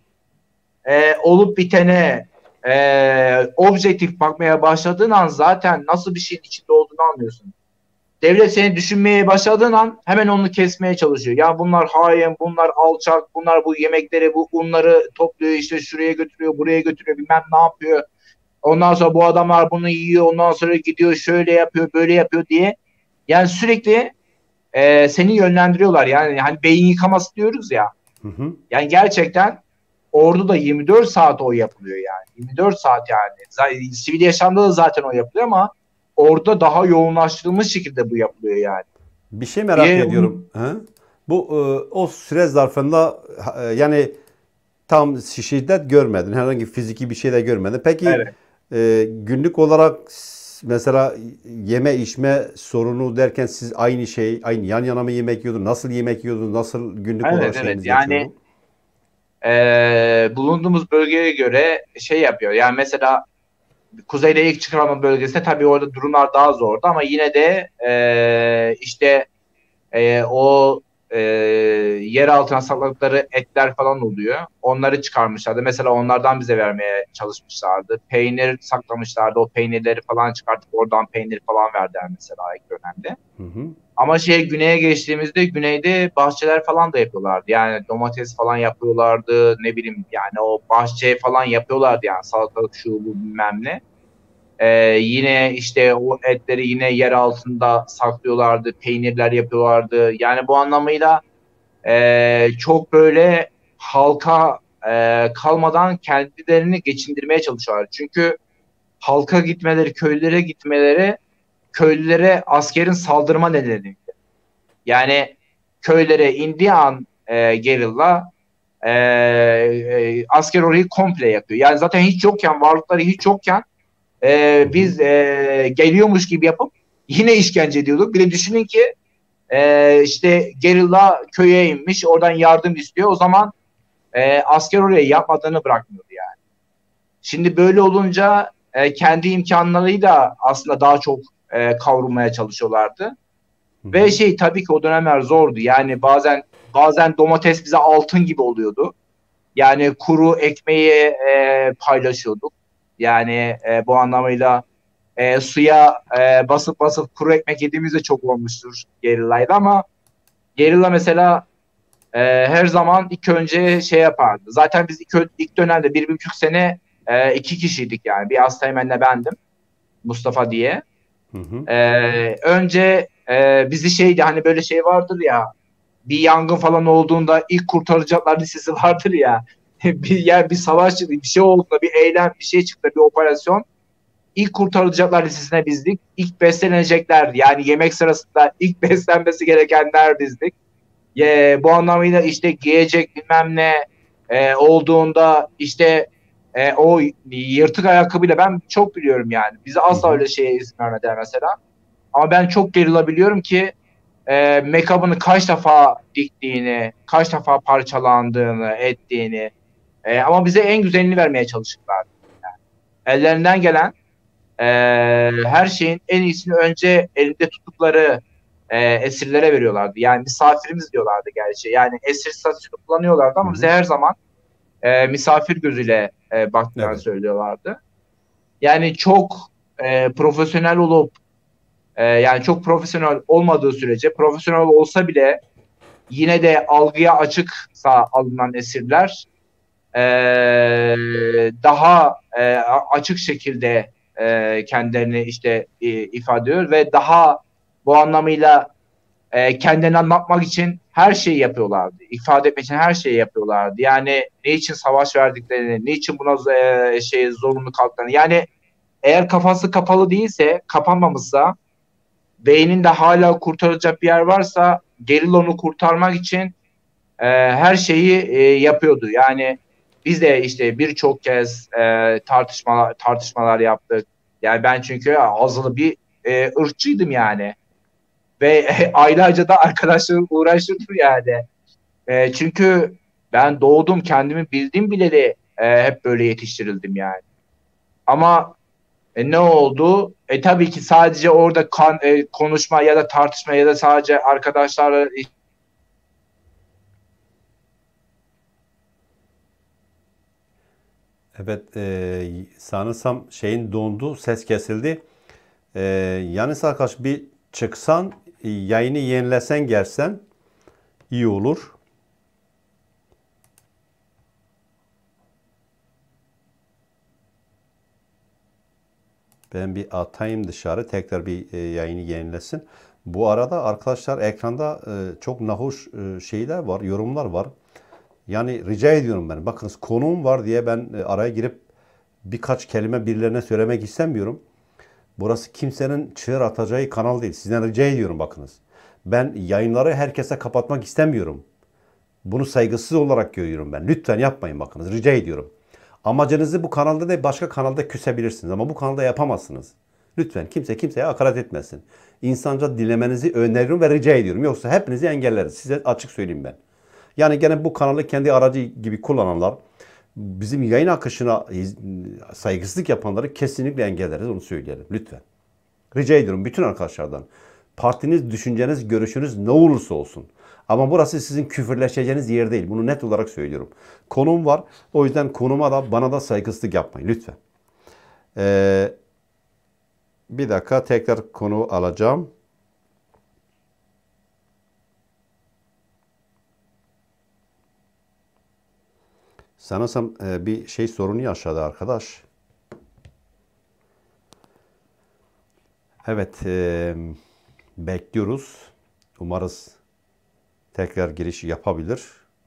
olup bitene objektif bakmaya başladığın an zaten nasıl bir şeyin içinde olduğunu anlıyorsun. Devlet seni düşünmeye başladığın an hemen onu kesmeye çalışıyor. Ya bunlar hain, bunlar alçak, bunlar bu yemekleri, bu unları topluyor, işte şuraya götürüyor, buraya götürüyor, bilmem ne yapıyor. Ondan sonra bu adamlar bunu yiyor, ondan sonra gidiyor şöyle yapıyor, böyle yapıyor diye. Yani sürekli seni yönlendiriyorlar. Yani hani beyin yıkaması diyoruz ya. Hı hı. Yani gerçekten orduda 24 saat o yapılıyor yani. 24 saat yani. Sivil yaşamda da zaten o yapılıyor ama orada daha yoğunlaştırılmış şekilde bu yapılıyor yani. Bir şey merak Bir ediyorum. Hı? Bu o süre zarfında yani tam şiddet görmedin. Herhangi fiziki bir şey de görmedin. Peki evet. günlük olarak mesela yeme içme sorunu derken siz aynı şey, aynı yan yana mı yemek yiyordunuz? Nasıl yemek yiyordunuz? Nasıl günlük olarak Evet, evet. şeyiniz Yani geçiyordu? bulunduğumuz bölgeye göre şey yapıyor. Yani mesela kuzeyde ilk çıkarma bölgesinde tabii orada durumlar daha zordu ama yine de işte o yer altına sakladıkları etler falan oluyor. Onları çıkarmışlardı. Mesela onlardan bize vermeye çalışmışlardı. Peynir saklamışlardı. O peynirleri falan çıkartıp oradan peynir falan verdiler mesela ilk dönemde. Hı hı. Ama güneye geçtiğimizde güneyde bahçeler falan da yapıyorlardı. Yani domates falan yapıyorlardı. Ne bileyim yani, o bahçe falan yapıyorlardı yani, salatalık şu bu bilmem ne. Yine işte o etleri yine yer altında saklıyorlardı, peynirler yapıyorlardı. Yani bu anlamıyla çok böyle halka kalmadan kendilerini geçindirmeye çalışıyorlar. Çünkü halka gitmeleri, köylere gitmeleri, köylülere askerin saldırma nedeni. Yani köylere indiği an gerilla, asker orayı komple yakıyor. Yani zaten hiç yokken, varlıkları hiç yokken Hı hı. biz geliyormuş gibi yapıp yine işkence ediyorduk. Bir de düşünün ki işte gerilla köye inmiş, oradan yardım istiyor. O zaman asker oraya yapmadığını bırakmıyordu yani. Şimdi böyle olunca kendi imkanlarıyla aslında daha çok kavrulmaya çalışıyorlardı. Hı Ve hı. tabii ki o dönemler zordu. Yani bazen domates bize altın gibi oluyordu. Yani kuru ekmeği paylaşıyorduk. Yani bu anlamıyla suya basıp basıp kuru ekmek yediğimiz de çok olmuştur gerillaydı, ama gerilla mesela her zaman ilk önce yapardı. Zaten biz ilk dönemde 1,5 sene 2 kişiydik yani. Bir asteğmenle bendim, Mustafa diye. Hı hı. Önce bizi hani böyle vardır ya, bir yangın falan olduğunda ilk kurtaracaklar listesi vardır ya. Bir savaş çıktı, bir şey oldu, bir eylem, bir şey çıktı, bir operasyon. İlk kurtarılacaklar listesine bizdik. İlk beslenecekler, yani yemek sırasında ilk beslenmesi gerekenler bizdik. Bu anlamıyla giyecek bilmem ne olduğunda o yırtık ayakkabıyla ben çok biliyorum yani. Bize Hı asla hı. öyle şeye izin vermediler mesela. Ama ben çok gerilabiliyorum ki make-up'ını kaç defa diktiğini, kaç defa parçalandığını, ettiğini, ama bize en güzelini vermeye çalıştılar. Ellerinden gelen e, her şeyin en iyisini önce elinde tuttukları esirlere veriyorlardı. Yani misafirimiz diyorlardı gerçi. Yani esir statüsünü kullanıyorlardı Hı ama bize hı. her zaman misafir gözüyle baktıklarını Evet. söylüyorlardı. Yani çok profesyonel olup yani çok profesyonel olmadığı sürece, profesyonel olsa bile yine de algıya açıksa alınan esirler e, daha açık şekilde kendilerini ifade ediyor ve daha bu anlamıyla kendilerini anlatmak için her şeyi yapıyorlardı. İfade etmek için her şeyi yapıyorlardı. Yani ne için savaş verdiklerini, ne için buna zorunlu kaldıklarını. Yani eğer kafası kapalı değilse, kapanmamışsa, beyninde hala kurtarılacak bir yer varsa, gerilla onu kurtarmak için her şeyi yapıyordu. Yani biz de birçok kez tartışmalar yaptık. Yani ben çünkü azılı bir ırkçıydım yani. Ve aylarca da arkadaşlarımı uğraştırdım yani. Çünkü ben doğdum, kendimi bildim bileli hep böyle yetiştirildim yani. Ama ne oldu? Tabii ki sadece orada konuşma ya da tartışma ya da sadece arkadaşlarla Evet, sanırsam şeyin dondu, ses kesildi. E, Yani arkadaş bir çıksan, yayını yenilesen gelsen iyi olur. Ben bir atayım dışarı, tekrar bir yayını yenilesin. Bu arada arkadaşlar ekranda çok nahoş şeyler var, yorumlar var. Yani rica ediyorum ben. Bakınız konuğum var diye ben araya girip birkaç kelime birilerine söylemek istemiyorum. Burası kimsenin çığır atacağı kanal değil. Sizden rica ediyorum bakınız. Ben yayınları herkese kapatmak istemiyorum. Bunu saygısız olarak görüyorum ben. Lütfen yapmayın bakınız. Rica ediyorum. Amacınızı bu kanalda değil başka kanalda küsebilirsiniz. Ama bu kanalda yapamazsınız. Lütfen kimse kimseye hakaret etmesin. İnsanca dilemenizi öneriyorum ve rica ediyorum. Yoksa hepinizi engelleriz. Size açık söyleyeyim ben. Yani gene bu kanalı kendi aracı gibi kullananlar, bizim yayın akışına saygısızlık yapanları kesinlikle engelleriz. Onu söyleyelim. Lütfen. Rica ediyorum bütün arkadaşlardan. Partiniz, düşünceniz, görüşünüz ne olursa olsun. Ama burası sizin küfürleşeceğiniz yer değil. Bunu net olarak söylüyorum. Konum var. O yüzden konuma da bana da saygısızlık yapmayın lütfen. Ee, Bir dakika tekrar konu alacağım. Sanırsam bir şey sorunu yaşadı arkadaş. Evet, bekliyoruz. Umarız tekrar giriş yapabilir.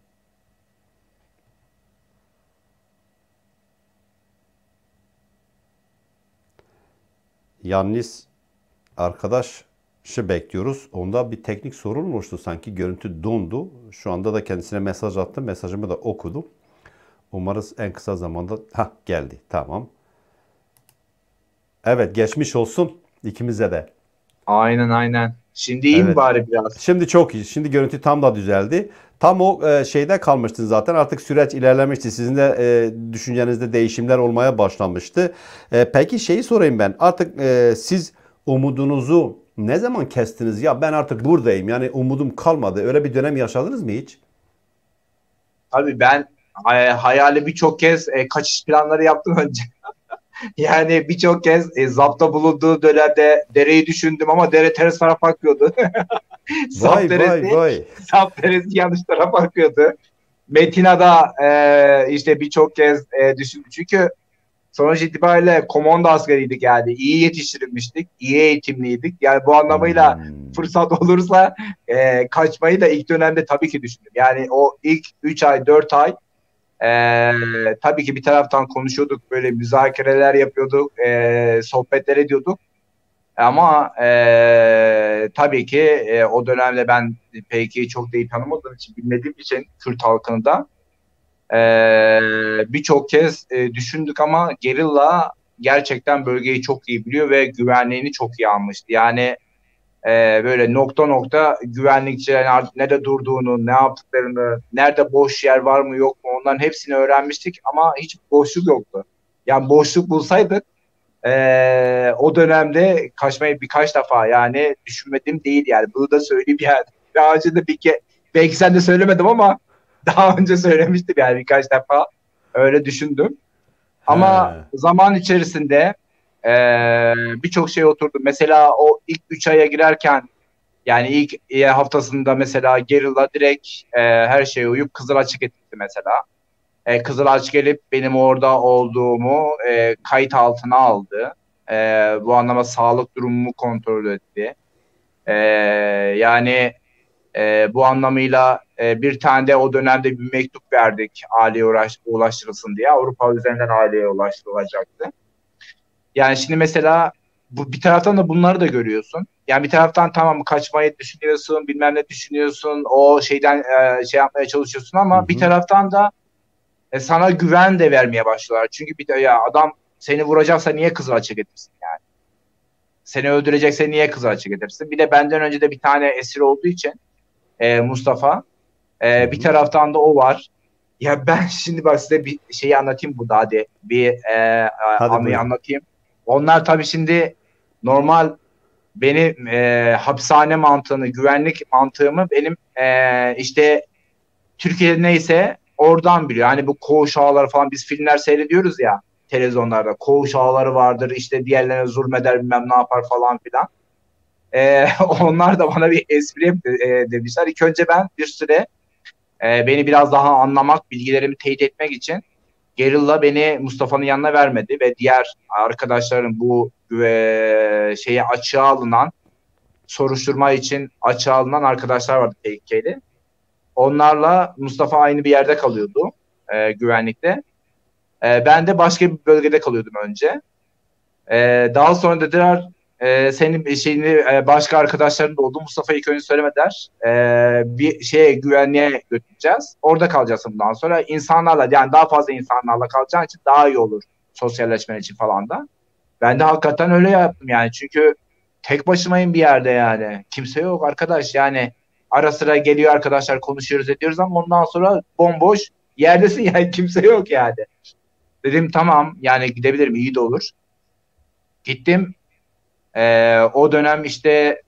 Yalnız arkadaşı bekliyoruz. Onda bir teknik sorun olmuştu sanki. Görüntü dondu. Şu anda da kendisine mesaj attım. Mesajımı da okudum. Umarız en kısa zamanda geldi. Tamam. Evet, geçmiş olsun ikimize de. aynen aynen. Şimdi iyi mi Evet. bari biraz? Şimdi çok iyi. Şimdi görüntü tam da düzeldi. Tam o şeyde kalmıştın zaten. Artık süreç ilerlemişti. Sizin de düşüncenizde değişimler olmaya başlamıştı. Peki şeyi sorayım ben. Artık siz umudunuzu ne zaman kestiniz? Ya ben artık buradayım. Yani umudum kalmadı. Öyle bir dönem yaşadınız mı hiç? Tabii ben hayali birçok kez kaçış planları yaptım önce. Yani birçok kez zapta bulunduğu dönemde dereyi düşündüm ama dere ters tarafa akıyordu. Vay Zap vay deresi, vay. Zap deresi yanlış tarafa akıyordu. Metina'da işte birçok kez düşündüm. Çünkü sonuç itibariyle komando askeriydik yani. İyi yetiştirilmiştik, iyi eğitimliydik. Yani bu anlamıyla Hmm. fırsat olursa kaçmayı da ilk dönemde tabii ki düşündüm. Yani o ilk 3 ay, 4 ay tabii ki bir taraftan konuşuyorduk, böyle müzakereler yapıyorduk, sohbetler ediyorduk. Ama tabii ki o dönemde ben PKK'yı çok da iyi tanımadığım için, bilmediğim için Kürt halkını da birçok kez düşündük ama gerilla gerçekten bölgeyi çok iyi biliyor ve güvenliğini çok iyi almıştı. Yani böyle nokta nokta güvenlikçilerin artık nerede durduğunu, ne yaptıklarını, nerede boş yer var mı yok mu onların hepsini öğrenmiştik ama hiç boşluk yoktu. Yani boşluk bulsaydık o dönemde kaçmayı birkaç defa yani düşünmedim değil yani. Bunu da söyleyeyim yani. Daha önce de belki sen de söylemedim ama daha önce söylemiştim yani birkaç defa. Öyle düşündüm. Ama He. zaman içerisinde birçok şey oturdu. Mesela o ilk 3 aya girerken yani ilk haftasında mesela gerilla direkt her şeye uyup Kızılaç'ı getirdi mesela. Kızılaç gelip benim orada olduğumu kayıt altına aldı. E, Bu anlama sağlık durumumu kontrol etti. E, Yani bu anlamıyla bir tane de o dönemde bir mektup verdik aileye ulaştırılsın diye. Avrupa üzerinden aileye ulaştırılacaktı. Yani şimdi mesela bu bir taraftan da bunları da görüyorsun. Yani bir taraftan tamam kaçmayı düşünüyorsun, bilmem ne düşünüyorsun, o şeyden şey yapmaya çalışıyorsun Hı ama bir hı. taraftan da sana güven de vermeye başlıyorlar. Çünkü bir de ya adam seni vuracaksa niye Kızılaç'a getirsin yani? Seni öldürecekse niye Kızılaç'a getirsin? Bir de benden önce de bir tane esir olduğu için Mustafa. Hı Bir hı. taraftan da o var. Ya ben şimdi bak size bir şeyi anlatayım burada hadi. Bir Hadi anıyı buyurun. anlatayım. Onlar tabii şimdi normal benim hapishane mantığını, güvenlik mantığımı benim işte Türkiye'de neyse oradan biliyor. Hani bu koğuş ağaları falan biz filmler seyrediyoruz ya televizyonlarda. Koğuş ağaları vardır işte diğerlerine zulmeder bilmem ne yapar falan filan. Onlar da bana bir espri demişler. İlk önce ben bir süre beni biraz daha anlamak, bilgilerimi teyit etmek için gerilla beni Mustafa'nın yanına vermedi ve diğer arkadaşların bu şeye açığa alınan soruşturma için açığa alınan arkadaşlar vardı tehlikeli. Onlarla Mustafa aynı bir yerde kalıyordu güvenlikte. Ben de başka bir bölgede kalıyordum önce. Daha sonra dediler senin şeyini başka arkadaşların da oldu. Mustafa ilk önce söylemediler. Bir şeye güvenliğe götüreceğiz. Orada kalacaksın bundan sonra. İnsanlarla yani daha fazla insanlarla kalacağın için daha iyi olur. Sosyalleşmen için falan da. Ben de hakikaten öyle yaptım yani. Çünkü tek başımayım bir yerde yani. Kimse yok arkadaş yani. Ara sıra geliyor arkadaşlar konuşuyoruz ediyoruz ama ondan sonra bomboş yerdesin yani kimse yok yani. Dedim tamam yani gidebilirim iyi de olur. Gittim. O dönem işte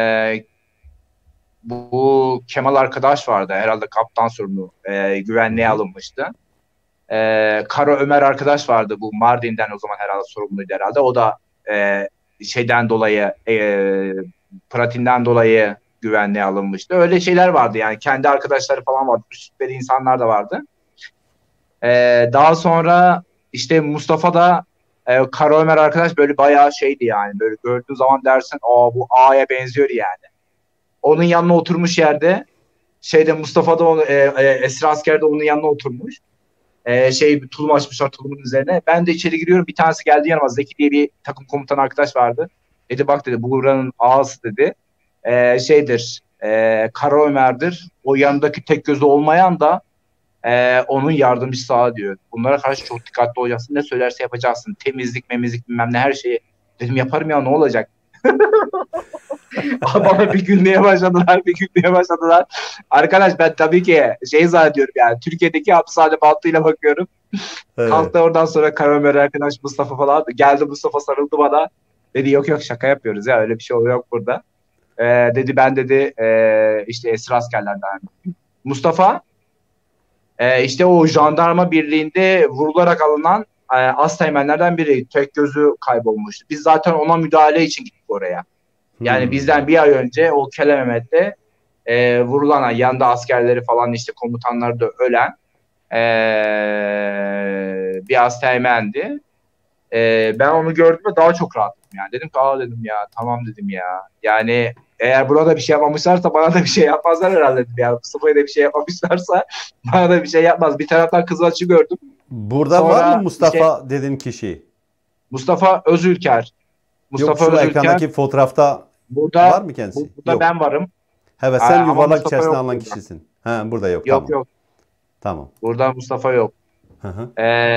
bu Kemal arkadaş vardı herhalde kaptan sorumlu Hı güvenliğe hı. alınmıştı. Karo Ömer arkadaş vardı bu Mardin'den o zaman herhalde sorumluydu herhalde. O da şeyden dolayı pratiğinden dolayı güvenliğe alınmıştı. Öyle şeyler vardı yani kendi arkadaşları falan vardı. Üstleri insanlar da vardı. Daha sonra işte Mustafa da Karo Ömer arkadaş böyle bayağı şeydi yani. Böyle gördüğün zaman dersin aa bu A'ya benziyor yani. Onun yanına oturmuş yerde şeyde Mustafa da Esra asker de onun yanına oturmuş. Şey bir tulum açmışlar tulumun üzerine. Ben de içeri giriyorum. Bir tanesi geldi yanıma. Zeki diye bir takım komutanı arkadaş vardı. Dedi bak dedi bu buranın ağası dedi. Şeydir. Kara Ömer'dir. O yanındaki tek gözü olmayan da onun yardımcısı ağa diyor. Bunlara karşı çok dikkatli olacaksın. Ne söylerse yapacaksın. Temizlik, memizlik bilmem ne her şeyi. Dedim yaparım ya ne olacak? Bana bir gülmeye başladılar, bir gülmeye başladılar. Arkadaş ben tabii ki şey zannediyorum yani Türkiye'deki hapishane mantığıyla bakıyorum. Evet. Kalktı oradan sonra Karamer arkadaş Mustafa falan geldi Mustafa sarıldı bana. Dedi yok yok şaka yapıyoruz ya öyle bir şey yok burada. Dedi ben dedi işte esir askerlerden. Mustafa işte o jandarma birliğinde vurularak alınan asteğmenlerden biri. Tek gözü kaybolmuştu. Biz zaten ona müdahale için gittik oraya. Yani bizden bir ay önce o Kele Mehmet'te vurulan yanında askerleri falan işte komutanları da ölen bir asteğmendi. Ben onu gördüğümde daha çok rahatladım yani. Dedim ki aa dedim ya tamam dedim ya. Yani eğer burada bir şey yapmamışlarsa bana da bir şey yapmazlar herhalde dedim ya. Mustafa'ya da bir şey yapmamışlarsa bana da bir şey yapmaz. Bir taraftan Kızılç'ı gördüm. Burada var mı Sonra işte Mustafa dediğin kişi? Mustafa Özülker. Yok, Mustafa şu Özülker ekrandaki fotoğrafta var burada mı kendisi? burada Yok. ben varım. Evet, sen Ama yuvarlak Mustafa içerisine yok alınan burada. kişisin. Ha, burada yok, Yok tamam. yok. Tamam. Burada Mustafa yok. Hı hı.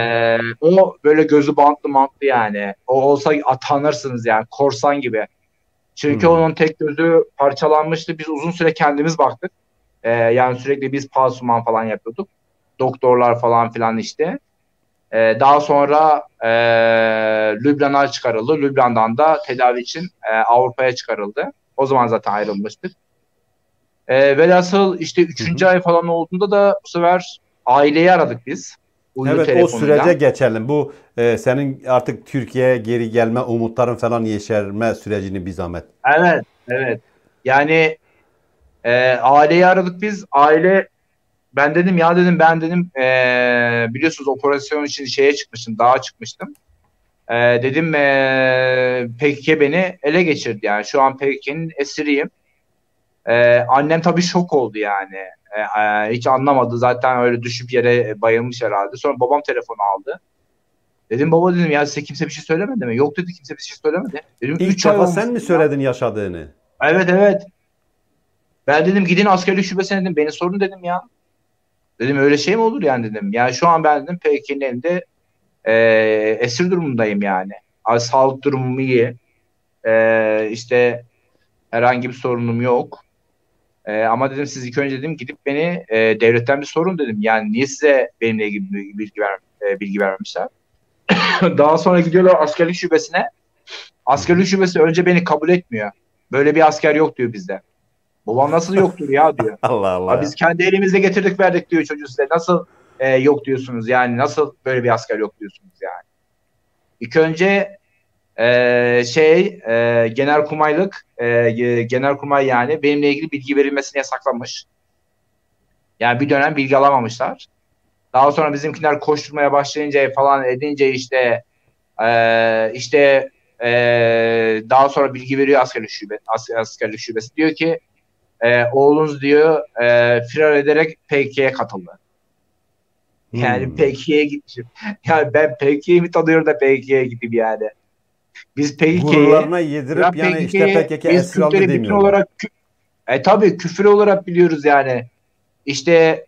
O böyle gözü bantlı mantlı yani. O olsa tanırsınız yani korsan gibi. Çünkü Hmm. onun tek gözü parçalanmıştı. Biz uzun süre kendimiz baktık. Yani sürekli biz pansuman falan yapıyorduk. Doktorlar falan filan işte. Daha sonra Lübnan'a çıkarıldı. Lübnan'dan da tedavi için Avrupa'ya çıkarıldı. O zaman zaten ayrılmıştık. Velhasıl işte Hı üçüncü hı. ay falan olduğunda da bu sefer aileyi aradık biz. Uydu Evet, o sürece telefonuyla. geçelim. Bu senin artık Türkiye'ye geri gelme umutların falan yeşerme sürecini bir zahmet. Evet, evet. Yani aileyi aradık biz. Ben dedim ya dedim ben dedim biliyorsunuz operasyon için şeye çıkmıştım, dağa çıkmıştım. Dedim PKK beni ele geçirdi yani şu an PKK'nin esiriyim. Annem tabii şok oldu yani. Hiç anlamadı zaten öyle düşüp yere bayılmış herhalde. Sonra babam telefonu aldı. Dedim baba dedim ya size kimse bir şey söylemedi mi? Yok dedi kimse bir şey söylemedi. Dedim İlk 3 ay defa olmuş sen mi dedim ya. söyledin yaşadığını? Evet evet. Ben dedim gidin askerlik şubesine dedim beni sorun dedim ya. Dedim öyle şey mi olur yani dedim. Yani şu an ben dedim PKK'nin elinde esir durumundayım yani. Sağlık durumum iyi. İşte herhangi bir sorunum yok. Ama dedim siz ilk önce dedim gidip beni devletten bir sorun dedim. Yani niye size benimle ilgili bilgi vermemişler? Daha sonra gidiyorlar askerlik şubesine. Hı hı. Askerlik şubesi önce beni kabul etmiyor. Böyle bir asker yok diyor bizde. Babam nasıl yoktur ya diyor. Allah Allah Biz ya. kendi elimizle getirdik verdik diyor çocuğu size. Nasıl yok diyorsunuz yani nasıl böyle bir asker yok diyorsunuz yani. İlk önce genelkurmaylık genelkurmay yani benimle ilgili bilgi verilmesini yasaklanmış. Yani bir dönem bilgi alamamışlar. Daha sonra bizimkiler koşturmaya başlayınca falan edince işte daha sonra bilgi veriyor askerlik şubesi. Diyor ki oğlunuz diyor firar ederek PKK'ye katıldı. Yani Hmm. PKK'ye gitmişim. Yani ben PKK'yi mi tanıyorum da PKK'ye gideyim yani. Biz PKK'yi Gururlarına yedirip ben yani işte PKK'yi PKK biz esir aldı Kürtleri bütün demiyorlar. olarak tabii küfür olarak biliyoruz yani. İşte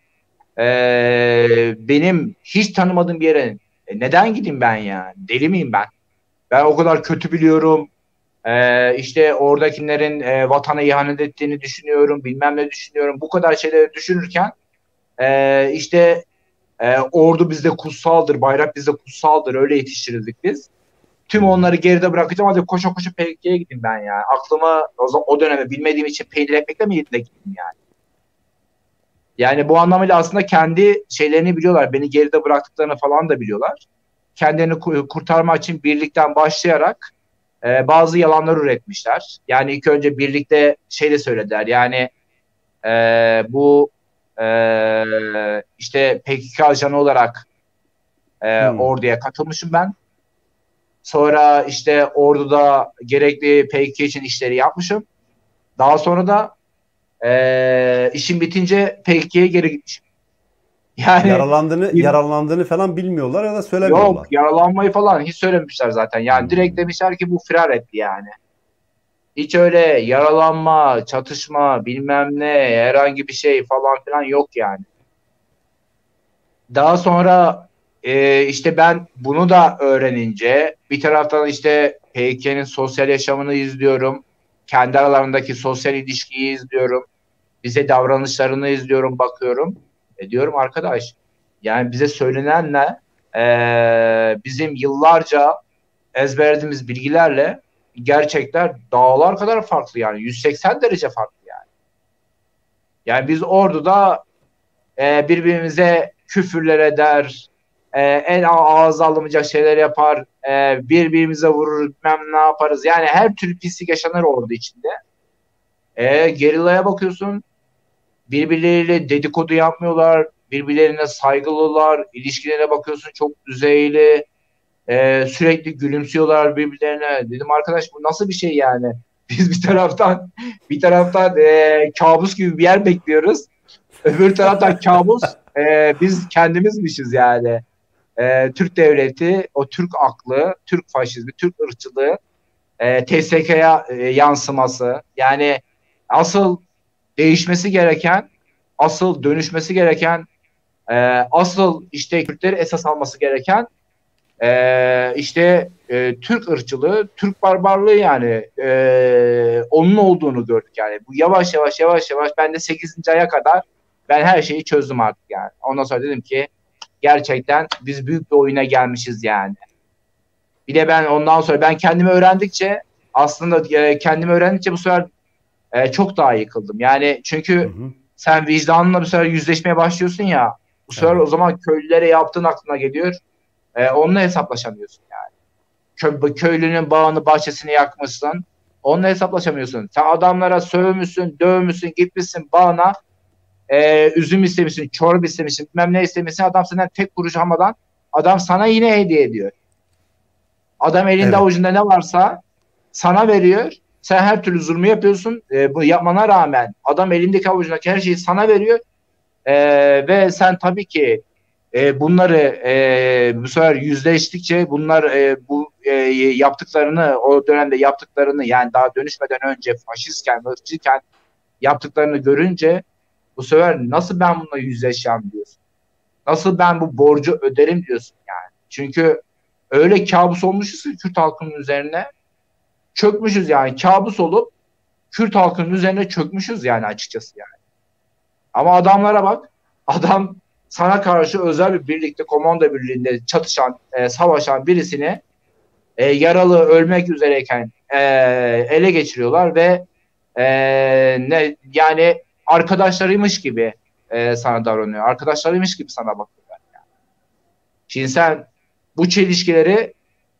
benim hiç tanımadığım bir yere neden gideyim ben yani? Deli miyim ben? Ben o kadar kötü biliyorum. İşte oradakilerin vatana ihanet ettiğini düşünüyorum. Bilmem ne düşünüyorum. Bu kadar şeyleri düşünürken işte ordu bizde kutsaldır. Bayrak bizde kutsaldır. Öyle yetiştirildik biz. Hı Tüm hı. onları geride bırakacağım. Hadi koşa koşa PKK'ye gideyim ben ya. Aklıma o döneme bilmediğim için peynir ekmekle mi yedim de gittim yani. Yani bu anlamıyla aslında kendi şeylerini biliyorlar. Beni geride bıraktıklarını falan da biliyorlar. Kendilerini kurtarma için birlikten başlayarak bazı yalanlar üretmişler. Yani ilk önce birlikte şey de söylediler. Yani bu işte PKK ajanı olarak Hmm. orduya katılmışım ben. Sonra işte orduda gerekli PKK için işleri yapmışım. Daha sonra da işim bitince PKK'ye geri gitmişim. Yani Yaralandığını falan bilmiyorlar ya da yok söylemiyorlar. yaralanmayı falan hiç söylemişler zaten. Yani direkt Hmm. demişler ki bu firar etti yani. Hiç öyle yaralanma, çatışma, bilmem ne, herhangi bir şey falan filan yok yani. Daha sonra işte ben bunu da öğrenince bir taraftan işte PKK'nin sosyal yaşamını izliyorum. Kendi aralarındaki sosyal ilişkiyi izliyorum. Bize davranışlarını izliyorum, bakıyorum. Diyorum arkadaş yani bize söylenenle bizim yıllarca ezberlediğimiz bilgilerle gerçekler dağlar kadar farklı yani. 180 derece farklı yani. Yani biz orduda birbirimize küfürler eder, en ağız alınmayacak şeyler yapar, birbirimize vurur, bilmem ne yaparız. Yani her türlü pislik yaşanır ordu içinde. Gerillaya bakıyorsun, birbirleriyle dedikodu yapmıyorlar, birbirlerine saygılılar, ilişkilerine bakıyorsun çok düzeyli, sürekli gülümsüyorlar birbirlerine. Dedim arkadaş bu nasıl bir şey yani? Biz bir taraftan kabus gibi bir yer bekliyoruz. Öbür taraftan kabus biz kendimizmişiz yani. Türk devleti, o Türk aklı, Türk faşizmi, Türk ırkçılığı, TSK'ya yansıması. Yani asıl değişmesi gereken, asıl dönüşmesi gereken, asıl işte Kürtleri esas alması gereken Türk ırkçılığı, Türk barbarlığı yani onun olduğunu gördük yani. Bu yavaş yavaş ben de 8. aya kadar ben her şeyi çözdüm artık yani. Ondan sonra dedim ki gerçekten biz büyük bir oyuna gelmişiz yani. Bir de ben ondan sonra ben kendimi öğrendikçe bu sefer çok daha yıkıldım. Yani çünkü Hı hı. sen vicdanınla bu sefer yüzleşmeye başlıyorsun ya. Bu sefer Evet. o zaman köylülere yaptığın aklına geliyor. Onunla hesaplaşamıyorsun yani. Köylünün bağını bahçesini yakmışsın. Onunla hesaplaşamıyorsun. Sen adamlara sövmüşsün, dövmüşsün, gitmişsin bağına üzüm istemişsin, çorba istemişsin, bilmem ne istemişsin. Adam senden tek kuruş almadan adam sana yine hediye ediyor. Adam elinde Evet. avucunda ne varsa sana veriyor. Sen her türlü zulmü yapıyorsun. Bu yapmana rağmen adam elindeki avucundaki her şeyi sana veriyor. Ve sen tabii ki bunları bu sefer yüzleştikçe bunlar yaptıklarını o dönemde yaptıklarını yani daha dönüşmeden önce faşistken, ırkçıyken yaptıklarını görünce bu sefer nasıl ben bununla yüzleşeceğim diyorsun. Nasıl ben bu borcu öderim diyorsun yani. Çünkü öyle kabus olmuşuz ki Kürt halkının üzerine çökmüşüz yani. Kabus olup Kürt halkının üzerine çökmüşüz yani açıkçası yani. Ama adamlara bak. Adam sana karşı özel bir birlikte, komando birliğinde çatışan, savaşan birisini yaralı ölmek üzereyken ele geçiriyorlar ve yani arkadaşlarıymış gibi sana davranıyor. Arkadaşlarıymış gibi sana bakıyorlar. Yani. Şimdi sen bu çelişkileri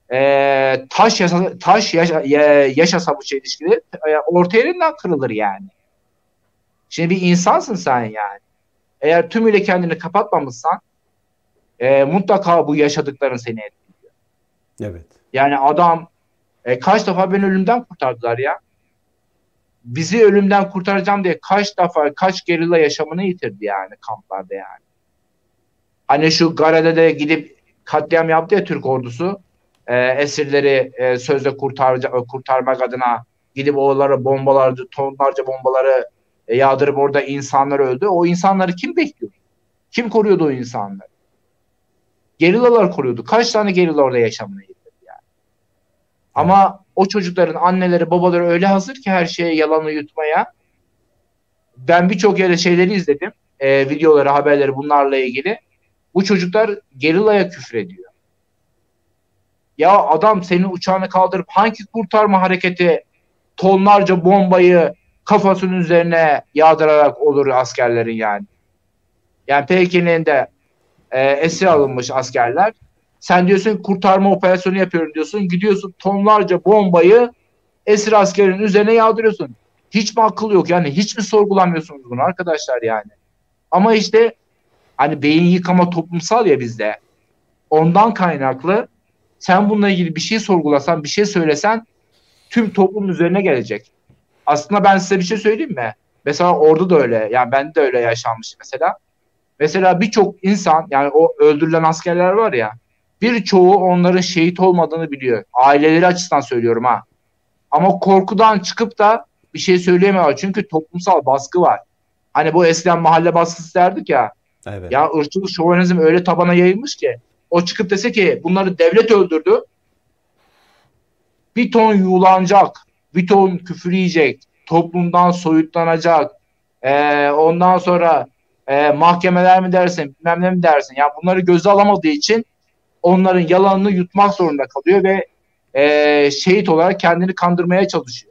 yaşasa bu çelişkileri orta yerinden kırılır yani. Şimdi bir insansın sen yani. Eğer tümüyle kendini kapatmamışsan mutlaka bu yaşadıkların seni etkiliyor. Evet. Yani adam kaç defa beni ölümden kurtardılar ya. Bizi ölümden kurtaracağım diye kaç defa kaç gerilla yaşamını yitirdi yani kamplarda yani. Hani şu Gare'de de gidip katliam yaptı ya Türk ordusu. Esirleri sözde kurtarmak adına gidip oraları bombalardı, tonlarca bombaları yağdırıp orada insanlar öldü. O insanları kim bekliyor? Kim koruyordu o insanları? Gerillalar koruyordu. Kaç tane gerilla orada yaşamını yitirdi yani. Evet. Ama o çocukların anneleri, babaları öyle hazır ki her şeye yalanı yutmaya. Ben birçok yere şeyleri izledim. Videoları, haberleri bunlarla ilgili. Bu çocuklar gerillaya küfrediyor. Ya adam senin uçağını kaldırıp hangi kurtarma hareketi tonlarca bombayı kafasının üzerine yağdırarak olur askerlerin yani. Yani Pekin'inde esir alınmış askerler. Sen diyorsun kurtarma operasyonu yapıyorum diyorsun. Gidiyorsun tonlarca bombayı esir askerin üzerine yağdırıyorsun. Hiç mi akıl yok yani? Hiç mi sorgulamıyorsunuz bunu arkadaşlar yani? Ama işte hani beyin yıkama toplumsal ya bizde. Ondan kaynaklı sen bununla ilgili bir şey sorgulasan, bir şey söylesen tüm toplum üzerine gelecek. Aslında ben size bir şey söyleyeyim mi? Mesela orada da öyle. Yani ben de öyle yaşanmış mesela. Mesela birçok insan yani o öldürülen askerler var ya birçoğu onların şehit olmadığını biliyor. Aileleri açısından söylüyorum ha. Ama korkudan çıkıp da bir şey söyleyemiyorlar. Çünkü toplumsal baskı var. Hani bu eskiden mahalle baskısı derdik ya. Evet. Ya ırkçılık, şovenizm öyle tabana yayılmış ki. O çıkıp dese ki bunları devlet öldürdü. Bir ton yuğlanacak. Bir ton küfür yiyecek. Toplumdan soyutlanacak. Ondan sonra mahkemeler mi dersin, bilmem ne mi dersin. Yani bunları göze alamadığı için onların yalanını yutmak zorunda kalıyor ve şehit olarak kendini kandırmaya çalışıyor.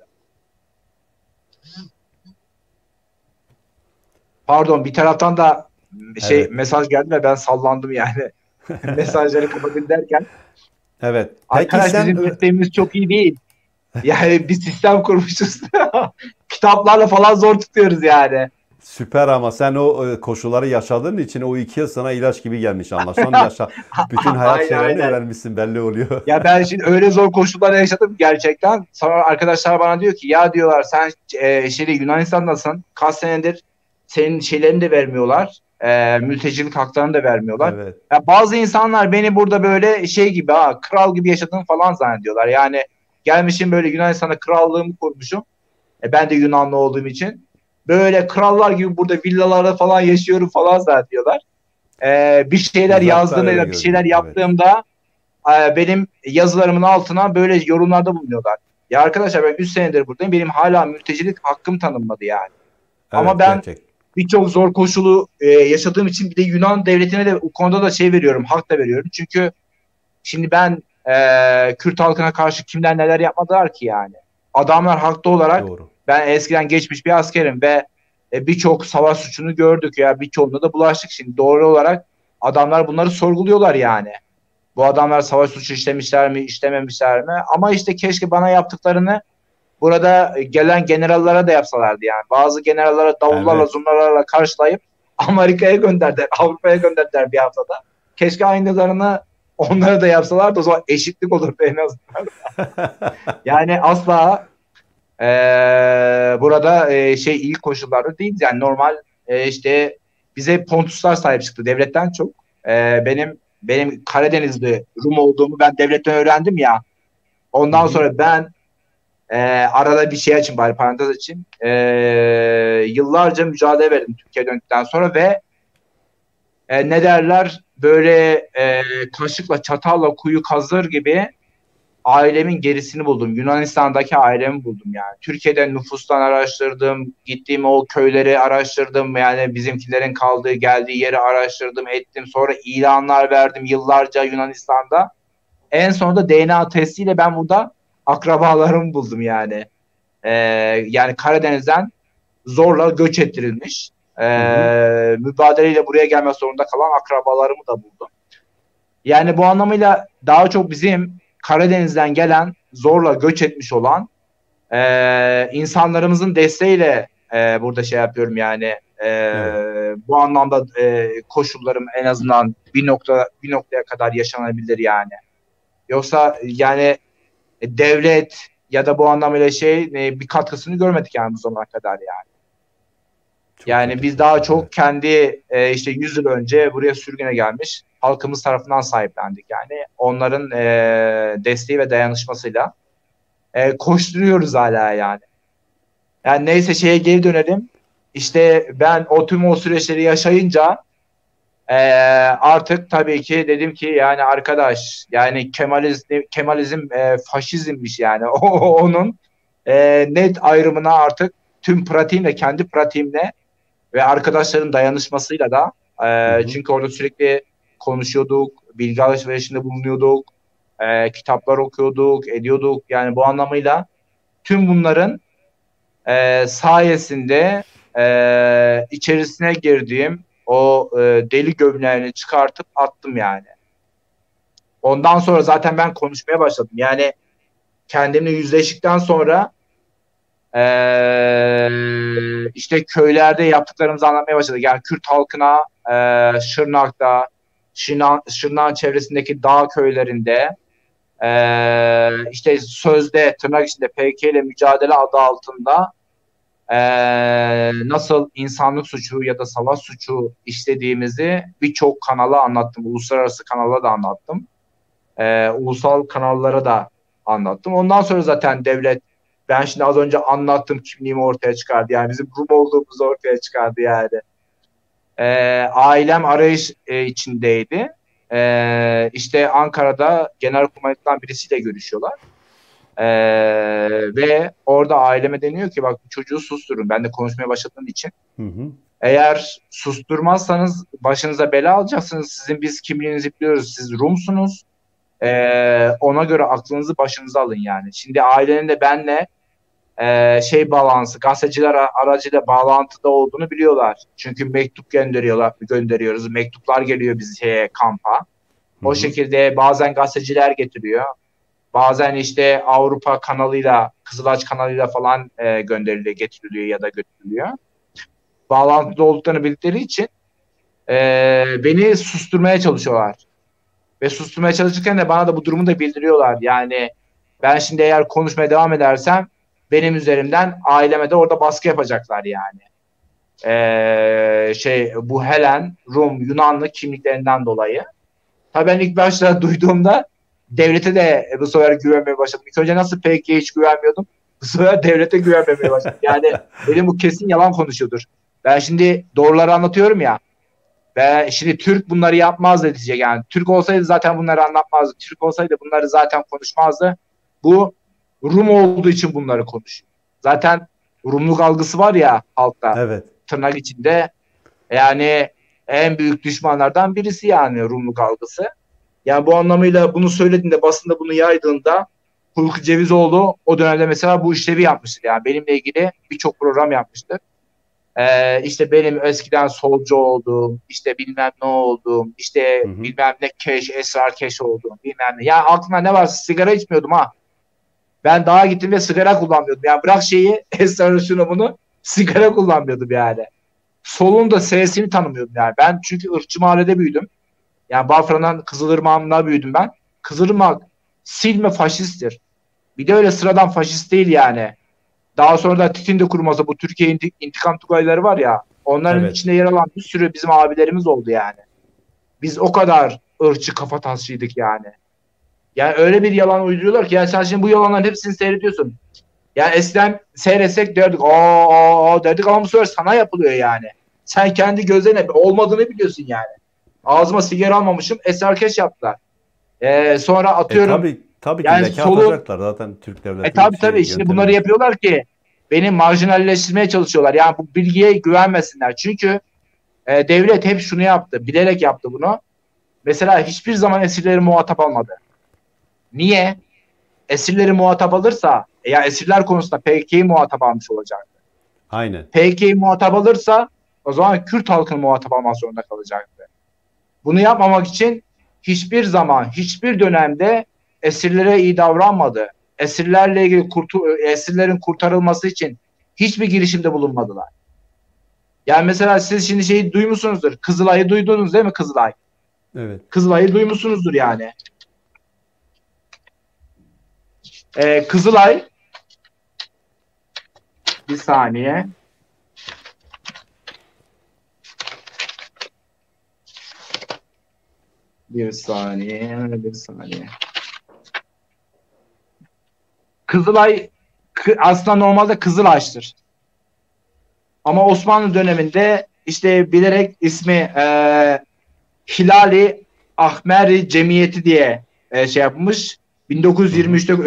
Pardon, bir taraftan da Evet. mesaj geldi ve ben sallandım yani. Mesajları kapatın derken. Evet. Peki Arkadaş, sen bizim sistemimiz çok iyi değil. Yani bir sistem kurmuşuz. Kitaplarla falan zor tutuyoruz yani. süper ama sen o koşulları yaşadığın için o 2 yıl sana ilaç gibi gelmiş anlaşılan. Bütün hayat Aynen, şeylerini aynen. öğrenmişsin belli oluyor. Ya ben şimdi öyle zor koşullarda yaşadım gerçekten. Sonra arkadaşlar bana diyor ki ya, diyorlar, sen Yunanistan'dasın. Kaç senedir senin şeylerini de vermiyorlar. Mültecilik haklarını da vermiyorlar. Evet. Ya bazı insanlar beni burada böyle şey gibi, kral gibi yaşadığımı falan zannediyorlar. Yani gelmişim böyle Yunanistan'da krallığımı kurmuşum. Ben de Yunanlı olduğum için. Böyle krallar gibi burada villalarda falan yaşıyorum falan zannediyorlar. Bir şeyler Uzaktan yazdığımda ya öyle da bir şeyler görünüyor. Evet. yaptığımda benim yazılarımın altına böyle yorumlarda bulunuyorlar. Ya arkadaşlar, ben 3 senedir buradayım. Benim hala mültecilik hakkım tanınmadı yani. Ama Evet, ben gerçek. birçok zor koşulu yaşadığım için bir de Yunan devletine de bu konuda da şey veriyorum, hak da veriyorum. Çünkü şimdi ben Kürt halkına karşı kimler neler yapmadılar ki yani. Adamlar haklı olarak, Doğru. ben eskiden geçmiş bir askerim ve birçok savaş suçunu gördük ya, birçoğunda da bulaştık. Şimdi doğru olarak adamlar bunları sorguluyorlar yani. Bu adamlar savaş suçu işlemişler mi, işlememişler mi? Ama işte keşke bana yaptıklarını burada gelen generallere de yapsalardı yani. Bazı generallere davullarla, Evet. zurnalarla karşılayıp Amerika'ya gönderdiler, Avrupa'ya gönderdiler bir haftada. Keşke aynılarını onlara da yapsalardı, o zaman eşitlik olurdu en azından. Yani asla burada iyi koşullarda değiliz. Yani normal işte bize Pontuslar sahip çıktı devletten çok. Benim Karadenizli Rum olduğumu ben devletten öğrendim ya. Hı Ondan hı. sonra ben arada bir şey açayım bari, parantez açayım. Yıllarca mücadele verdim Türkiye'ye döndükten sonra ve ne derler böyle kaşıkla çatalla kuyu kazır gibi ailemin gerisini buldum. Yunanistan'daki ailemi buldum yani. Türkiye'de nüfustan araştırdım. Gittiğim o köyleri araştırdım. Yani bizimkilerin kaldığı, geldiği yeri araştırdım, ettim. Sonra ilanlar verdim yıllarca Yunanistan'da. En sonunda DNA testiyle ben burada akrabalarımı buldum yani. Ee, Yani Karadeniz'den zorla göç ettirilmiş. Hı hı. Mübadeleyle buraya gelmek zorunda kalan akrabalarımı da buldum. Yani bu anlamıyla daha çok bizim Karadeniz'den gelen, zorla göç etmiş olan insanlarımızın desteğiyle burada şey yapıyorum yani, Evet. bu anlamda koşullarım en azından bir noktaya kadar yaşanabilir yani. Yoksa yani devlet ya da bu anlamıyla bir katkısını görmedik yani bu zamana kadar yani. Çok Yani kötü, biz çok daha kötü. Evet. çok kendi işte 100 yıl önce buraya sürgüne gelmiş halkımız tarafından sahiplendik yani. Onların desteği ve dayanışmasıyla koşturuyoruz hala yani. Yani neyse, geri dönelim. İşte ben tüm o süreçleri yaşayınca artık tabii ki dedim ki yani arkadaş, yani Kemalizm faşizmmiş yani. Onun net ayrımına artık tüm pratiğimle, kendi pratiğimle ve arkadaşların dayanışmasıyla da Hı hı. çünkü orada sürekli konuşuyorduk, bilgi alışverişinde bulunuyorduk, kitaplar okuyorduk, ediyorduk. Yani bu anlamıyla tüm bunların sayesinde içerisine girdiğim o deli gömleğini çıkartıp attım yani. Ondan sonra zaten ben konuşmaya başladım. Yani kendimle yüzleştikten sonra işte köylerde yaptıklarımızı anlatmaya başladık. Yani Kürt halkına Şırnak'ta, Şırnak'ın çevresindeki dağ köylerinde işte sözde, tırnak içinde, PK ile mücadele adı altında nasıl insanlık suçu ya da savaş suçu işlediğimizi birçok kanala anlattım. Uluslararası kanala da anlattım. Ulusal kanallara da anlattım. Ondan sonra zaten devlet, ben şimdi az önce anlattım, kimliğimi ortaya çıkardı. Yani bizim Rum olduğumuzu ortaya çıkardı yani. Ailem arayış içindeydi. İşte Ankara'da Genelkurmay'dan birisiyle görüşüyorlar. Ve orada aileme deniyor ki bak, bu çocuğu susturun. Ben de konuşmaya başladığım için. Hı hı. Eğer susturmazsanız başınıza bela alacaksınız. Sizin biz kimliğinizi biliyoruz. Siz Rumsunuz. Ona göre aklınızı başınıza alın yani. Şimdi ailenin de benle bağlantısı, gazeteciler aracıyla bağlantıda olduğunu biliyorlar. Çünkü mektup gönderiyoruz. Mektuplar geliyor bize kampa. Hı O hı. şekilde bazen gazeteciler getiriyor. Bazen işte Avrupa kanalıyla, Kızılaç kanalıyla falan getiriliyor ya da götürülüyor. Bağlantıda olduklarını bildikleri için beni susturmaya çalışıyorlar. Ve susturmaya çalışırken de bana da bu durumu da bildiriyorlar. Yani ben şimdi eğer konuşmaya devam edersem benim üzerimden aileme de orada baskı yapacaklar yani. Bu Helen, Rum, Yunanlı kimliklerinden dolayı. Tabii ben ilk başta duyduğumda devlete de bu sefer güvenmeye başladım. İlk önce nasıl PKK'ye hiç güvenmiyordum. Bu sefer devlete güvenmemeye başladım. Yani benim bu kesin yalan konuşuyordur. Ben şimdi doğruları anlatıyorum ya. Ve şimdi Türk bunları yapmazdı diyecek yani. Türk olsaydı zaten bunları anlatmazdı. Türk olsaydı bunları zaten konuşmazdı. Bu Rum olduğu için bunları konuşuyor. Zaten Rumluk algısı var ya halkta, Evet. tırnak içinde. Yani en büyük düşmanlardan birisi yani Rumluk algısı. Yani bu anlamıyla bunu söylediğinde, basında bunu yaydığında Hulki Cevizoğlu o dönemde mesela bu işlevi yapmıştır. Yani benimle ilgili birçok program yapmıştır. İşte benim eskiden solcu olduğum, işte bilmem ne olduğum, işte Hı hı. bilmem ne esrar keş olduğum, bilmem ne. Ya aklımda ne varsa sigara içmiyordum ha. Ben dağa gittim ve sigara kullanmıyordum. Yani bırak şeyi, esrar şunu bunu, sigara kullanmıyordum yani. Solun da sesini tanımıyordum yani. Ben çünkü ırkçı mahallede büyüdüm. Yani Bafra'dan Kızılırmak'ta büyüdüm ben. Kızılırmak silme faşisttir. Bir de öyle sıradan faşist değil yani. Daha sonra da TİT'in de kurması bu Türkiye intikam tugayları var ya. Onların Evet. içinde yer alan bir sürü bizim abilerimiz oldu yani. Biz o kadar ırkçı kafatasçıydık yani. Yani öyle bir yalan uyduruyorlar ki yani sen şimdi bu yalanların hepsini seyrediyorsun. Yani eskiden seyretsek derdik derdik ama bu sefer sana yapılıyor yani. Sen kendi gözlerine olmadığını biliyorsun yani. Ağzıma sigara almamışım. Esrarkeş yaptılar. Sonra atıyorum Tabii ki yani leke solun atacaklar zaten Türk devletinin tabii şimdi bunları yöntemi. yapıyorlar ki beni marjinalleştirmeye çalışıyorlar. Yani bu bilgiye güvenmesinler. Çünkü devlet hep şunu yaptı. Bilerek yaptı bunu. Mesela hiçbir zaman esirleri muhatap almadı. Niye? Esirleri muhatap alırsa ya esirler konusunda PKK'yı muhatap almış olacak. Aynen. PKK'yı muhatap alırsa o zaman Kürt halkını muhatap almak zorunda kalacaktı. Bunu yapmamak için hiçbir zaman, hiçbir dönemde esirlere iyi davranmadı. Esirlerle ilgili esirlerin kurtarılması için hiçbir girişimde bulunmadılar. Yani mesela siz şimdi şeyi duymuşsunuzdur. Kızılay'ı duydunuz değil mi Kızılay? Evet. Kızılay'ı duymuşsunuzdur yani. Kızılay bir saniye. Bir saniye. Bir saniye. Kızılay aslında normalde Kızılay'dır. Ama Osmanlı döneminde işte bilerek ismi Hilali Ahmeri Cemiyeti diye yapmış. Hı hı. 1923'te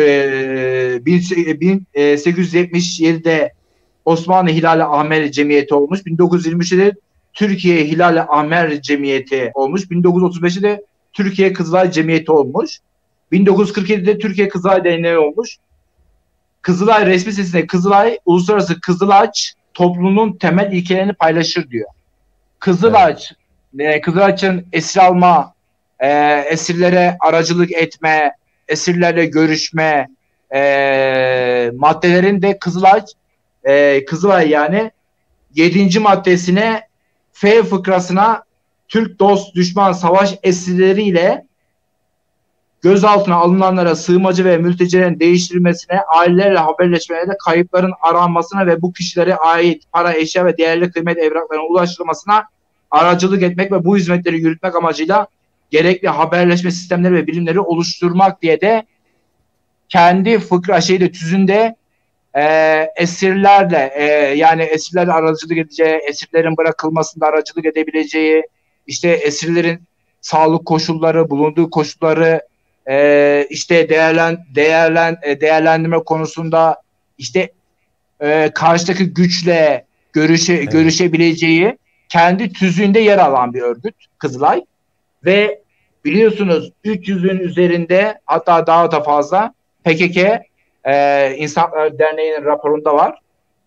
1877'de Osmanlı Hilali Ahmeri Cemiyeti olmuş. 1923'te de Türkiye Hilali Ahmeri Cemiyeti olmuş. 1935'te de Türkiye Kızılay Cemiyeti olmuş. 1947'de Türkiye Kızılay Derneği olmuş. Kızılay resmi sitesinde Kızılay Uluslararası Kızılaç topluluğunun temel ilkelerini paylaşır diyor. Evet. Kızılaç, Kızılaç'ın esir alma, esirlere aracılık etme, esirlerle görüşme maddelerin de Kızılay yani 7. maddesine F fıkrasına Türk dost düşman savaş esirleriyle gözaltına alınanlara sığınmacı ve mültecilerin değiştirilmesine, ailelerle haberleşmelerde kayıpların aranmasına ve bu kişilere ait para, eşya ve değerli kıymet evraklarına ulaştırılmasına aracılık etmek ve bu hizmetleri yürütmek amacıyla gerekli haberleşme sistemleri ve birimleri oluşturmak diye de kendi tüzünde esirlerle yani esirlerle aracılık edeceği, esirlerin bırakılmasında aracılık edebileceği, işte esirlerin sağlık koşulları, bulunduğu koşulları işte değerlendirme konusunda işte karşıdaki güçle Evet. görüşebileceği kendi tüzüğünde yer alan bir örgüt Kızılay ve biliyorsunuz 300'ün üzerinde, hatta daha da fazla PKK İnsan Hakları Derneği'nin raporunda var.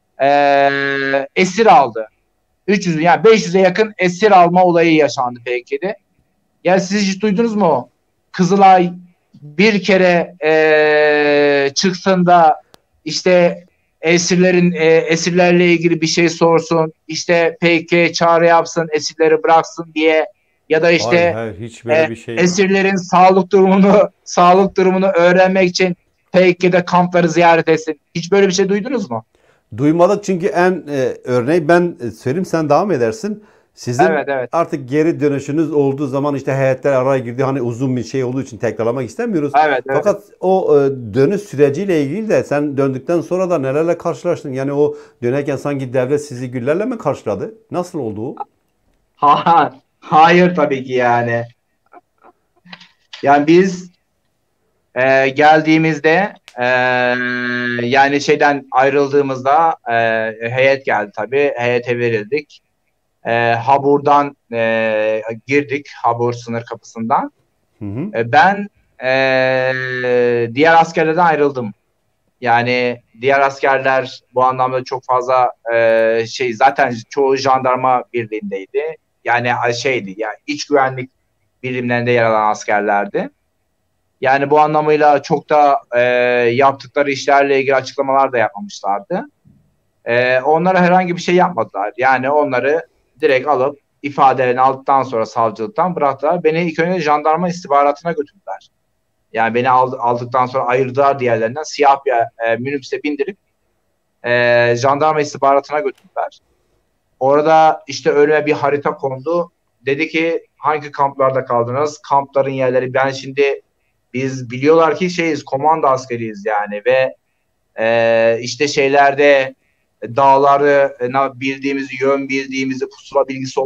Esir aldı. 300, yani 500'e yakın esir alma olayı yaşandı PKK'de. Ya siz hiç duydunuz mu? Kızılay bir kere çıksın da işte esirlerle ilgili bir şey sorsun, işte PKK çağrı yapsın, esirleri bıraksın diye, ya da Hayır, işte hayır, hiç böyle bir şey yok. esirlerin sağlık durumunu öğrenmek için PKK'de kampları ziyaret etsin. Hiç böyle bir şey duydunuz mu? Duymadık çünkü örneği ben söyleyeyim, sen devam edersin. Sizin Evet, evet. artık geri dönüşünüz olduğu zaman işte heyetler araya girdi. Hani uzun bir şey olduğu için tekrarlamak istemiyoruz. Evet, evet. Fakat o dönüş süreciyle ilgili de sen döndükten sonra da nelerle karşılaştın? Yani o dönerken sanki devlet sizi güllerle mi karşıladı? Nasıl oldu o? Hayır tabii ki yani. Yani biz geldiğimizde, yani şeyden ayrıldığımızda heyet geldi tabii. Heyete verildik. Habur'dan girdik. Habur sınır kapısından. Hı hı. Ben diğer askerlerden ayrıldım. Yani diğer askerler bu anlamda çok fazla zaten çoğu jandarma birliğindeydi. Yani şeydi, yani iç güvenlik birimlerinde yer alan askerlerdi. Yani bu anlamıyla çok da yaptıkları işlerle ilgili açıklamalar da yapmamışlardı. Onlara herhangi bir şey yapmadılar. Yani onları direkt alıp ifadelerini aldıktan sonra savcılıktan bıraktılar. Beni ilk önce jandarma istihbaratına götürdüler. Yani beni aldıktan sonra ayırdılar diğerlerinden. Siyah bir minibüse bindirip jandarma istihbaratına götürdüler. Orada işte önüme bir harita kondu. Dedi ki hangi kamplarda kaldınız? Kampların yerleri. Ben şimdi, biz biliyorlar ki komando askeriyiz yani, ve işte şeylerde dağları bildiğimizi, yön bildiğimizi, pusula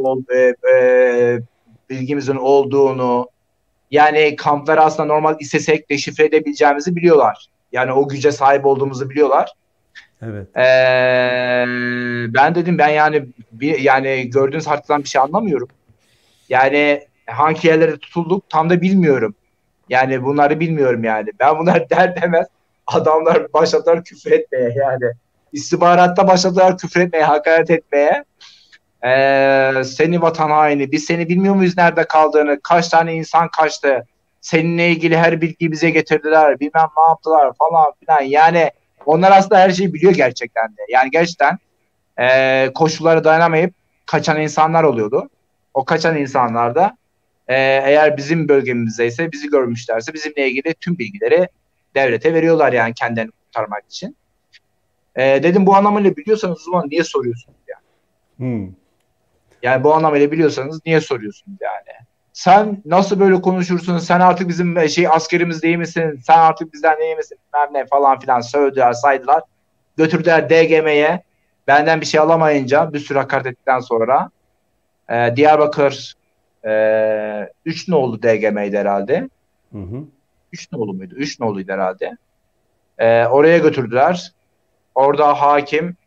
bilgimizin olduğunu, yani kampları aslında normal istesek deşifre edebileceğimizi biliyorlar. Yani o güce sahip olduğumuzu biliyorlar. Evet. Ben dedim, ben yani yani gördüğünüz haritadan bir şey anlamıyorum. Yani hangi yerlere tutulduk tam da bilmiyorum. Yani bunları bilmiyorum yani. Ben bunlar der demez adamlar başladılar küfür etmeye yani. İstihbaratta başladılar küfür etmeye, hakaret etmeye. Seni vatan haini, biz seni bilmiyor muyuz nerede kaldığını, kaç tane insan kaçtı, seninle ilgili her bilgiyi bize getirdiler, bilmem ne yaptılar falan filan. Yani onlar aslında her şeyi biliyor gerçekten de. Yani gerçekten koşullara dayanamayıp kaçan insanlar oluyordu. O kaçan insanlar da eğer bizim bölgemizdeyse, bizi görmüşlerse bizimle ilgili tüm bilgileri devlete veriyorlar yani, kendilerini kurtarmak için. Dedim, bu anlamıyla biliyorsanız o zaman niye soruyorsunuz yani? Hmm. Yani bu anlamıyla biliyorsanız niye soruyorsunuz yani? Sen nasıl böyle konuşursun? Sen artık bizim askerimiz değil misin? Sen artık bizden değil misin? Bilmem ne falan filan söylediler, saydılar. Götürdüler DGM'ye. Benden bir şey alamayınca, bir sürü hakaret ettikten sonra Diyarbakır 3 nolu DGM'ydi herhalde. Hı hı. 3 nolu muydu? 3 noluydu herhalde. Oraya götürdüler. Orada hakim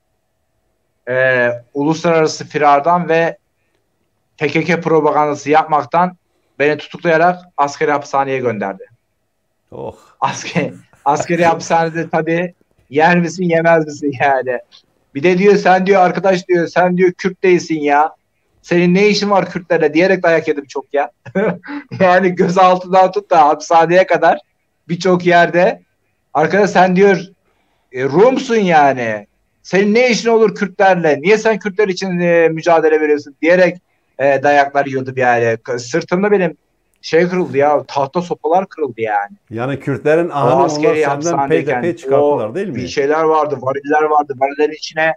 uluslararası firardan ve PKK propagandası yapmaktan beni tutuklayarak askeri hapishaneye gönderdi. Oh. Askeri hapishanede tabii yer misin yemez misin yani. Bir de diyor, sen diyor arkadaş diyor, sen diyor Kürt değilsin ya. Senin ne işin var Kürtlerle diyerek dayak yedim çok ya. Yani gözaltından tut da hapishaneye kadar birçok yerde. Arkadaş sen diyor Rumsun yani. Senin ne işin olur Kürtlerle? Niye sen Kürtler için mücadele veriyorsun diyerek dayaklar yiyordum yani. Sırtımda benim kırıldı ya. Tahta sopalar kırıldı yani. Yani Kürtlerin O ahını onlar askeri senden peyderpey hapishanedeyken o çıkarttılar değil bir mi? şeyler vardı, variller vardı. Varillerin içine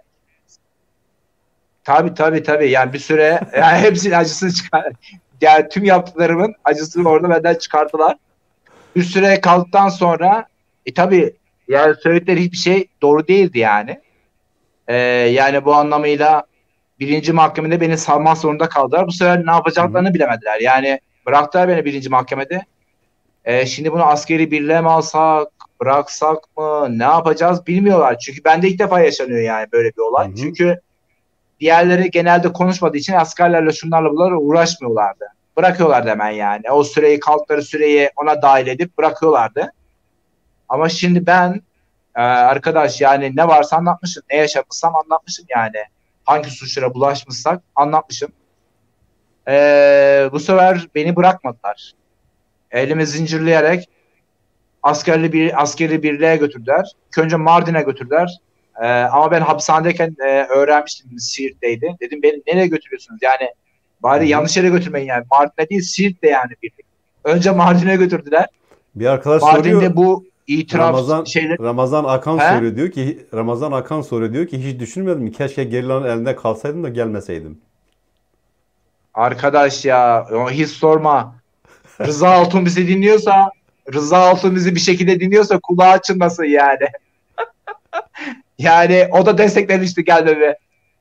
tabii yani bir süre yani hepsinin acısını çıkar. Yani tüm yaptıklarımın acısını orada benden çıkardılar. Bir süre kaldıktan sonra tabii yani söyledikleri hiçbir şey doğru değildi yani. Yani bu anlamıyla birinci mahkemede beni salmak zorunda kaldılar. Bu sefer ne Hı hı. yapacaklarını bilemediler. Yani bıraktılar beni birinci mahkemede. Şimdi bunu askeri birliğe mi alsak, bıraksak mı, ne yapacağız bilmiyorlar. Çünkü bende ilk defa yaşanıyor yani böyle bir Hı olay. hı. Çünkü diğerleri genelde konuşmadığı için askerlerle şunlarla bunlarla uğraşmıyorlardı. bırakıyorlardı hemen yani. O süreyi, kaldıkları süreyi ona dahil edip bırakıyorlardı. Ama şimdi ben arkadaş yani ne varsa anlatmışım. Ne yaşamışsam anlatmışım yani. Hangi suçlara bulaşmışsak anlatmışım. Bu sefer beni bırakmadılar. Elimi zincirleyerek askeri birliğe götürdüler. İlk önce Mardin'e götürdüler. Ama ben hapishanedeyken öğrenmiştim, Siirt'teydi. Dedim beni nereye götürüyorsunuz? Yani bari yanlış yere götürmeyin yani. Mardin'e değil, Siirt'te yani birlik. Önce Mardin'e götürdüler. Bir arkadaş Mardin'de soruyor. bu itiraf Ramazan şeyleri... Ramazan Akan He? soruyor diyor ki Ramazan Akan soruyor diyor ki hiç düşünmedim ki keşke gerilerin elinde kalsaydım da gelmeseydim. Arkadaş ya hiç sorma. Rıza Altun bizi dinliyorsa, Rıza Altun bizi bir şekilde dinliyorsa kulağı açılmasın yani. Yani o da desteklemişti gelmemi.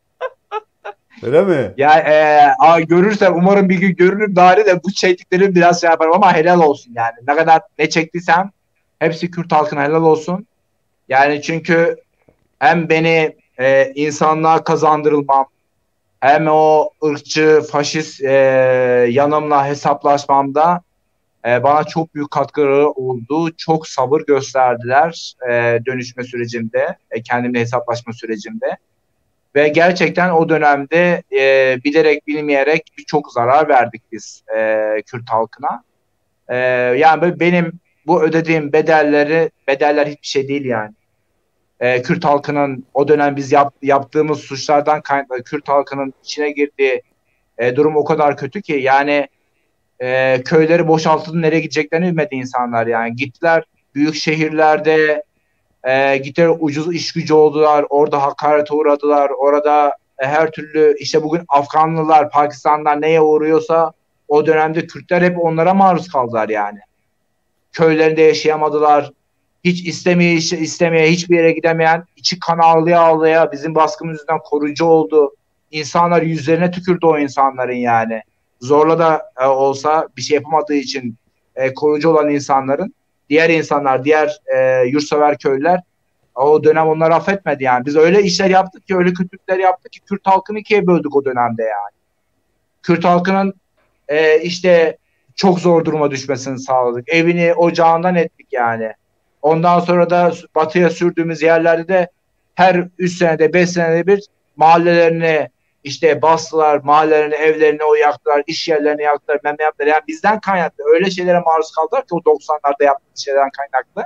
Öyle mi? Ya görürsem umarım bir gün görürüm bari de bu çektiklerim biraz şey yaparım ama helal olsun yani. Ne kadar ne çektiysem hepsi Kürt halkına helal olsun. Yani çünkü hem beni insanlığa kazandırılmam hem o ırkçı, faşist yanımla hesaplaşmamda bana çok büyük katkıları oldu. Çok sabır gösterdiler dönüşme sürecimde, kendimle hesaplaşma sürecimde. Ve gerçekten o dönemde bilerek bilmeyerek birçok zarar verdik biz Kürt halkına. Yani benim bu ödediğim bedeller hiçbir şey değil yani. Kürt halkının o dönem biz yaptığımız suçlardan kaynaklı Kürt halkının içine girdiği durum o kadar kötü ki yani köyleri boşaltıldı, nereye gideceklerini bilmedi insanlar yani. Gittiler büyük şehirlerde gittiler ucuz iş gücü oldular, orada hakarete uğradılar, orada her türlü işte bugün Afganlılar, Pakistanlılar neye uğruyorsa o dönemde Kürtler hep onlara maruz kaldılar yani. Köylerinde yaşayamadılar. Hiç istemeye hiçbir yere gidemeyen, içi kan ağlaya ağlaya bizim baskımız yüzünden koruyucu oldu. İnsanlar yüzlerine tükürdü o insanların yani. Zorla da olsa bir şey yapamadığı için koruyucu olan insanların diğer insanlar, diğer yurtsever köylüler o dönem onları affetmedi yani. Biz öyle işler yaptık ki, öyle kötülükler yaptık ki Kürt halkını ikiye böldük o dönemde yani. Kürt halkının işte çok zor duruma düşmesini sağladık. Evini ocağından ettik yani. Ondan sonra da batıya sürdüğümüz yerlerde de her 3 senede 5 senede bir mahallelerini işte bastılar, mahallelerini, evlerini o yaktılar, iş yerlerini yaktılar, meme yaptılar. Yani bizden kaynaklı öyle şeylere maruz kaldılar ki o 90'larda yaptığımız şeylerden kaynaklı.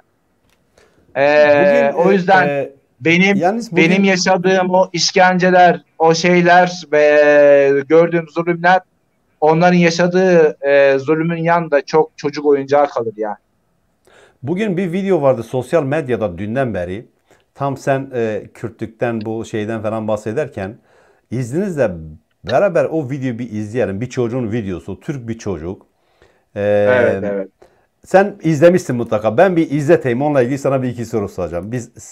Bugün O yüzden benim yaşadığım o işkenceler, o şeyler ve gördüğüm zulümler onların yaşadığı zulümün yanında çok çocuk oyuncağı kalır yani. Bugün bir video vardı sosyal medyada dünden beri. Tam sen Kürtlükten bu şeyden falan bahsederken izninizle beraber o videoyu bir izleyelim. Bir çocuğun videosu. Türk bir çocuk. Evet. Sen izlemişsin mutlaka. Ben bir izleteyim. Onunla ilgili sana bir iki soru soracağım.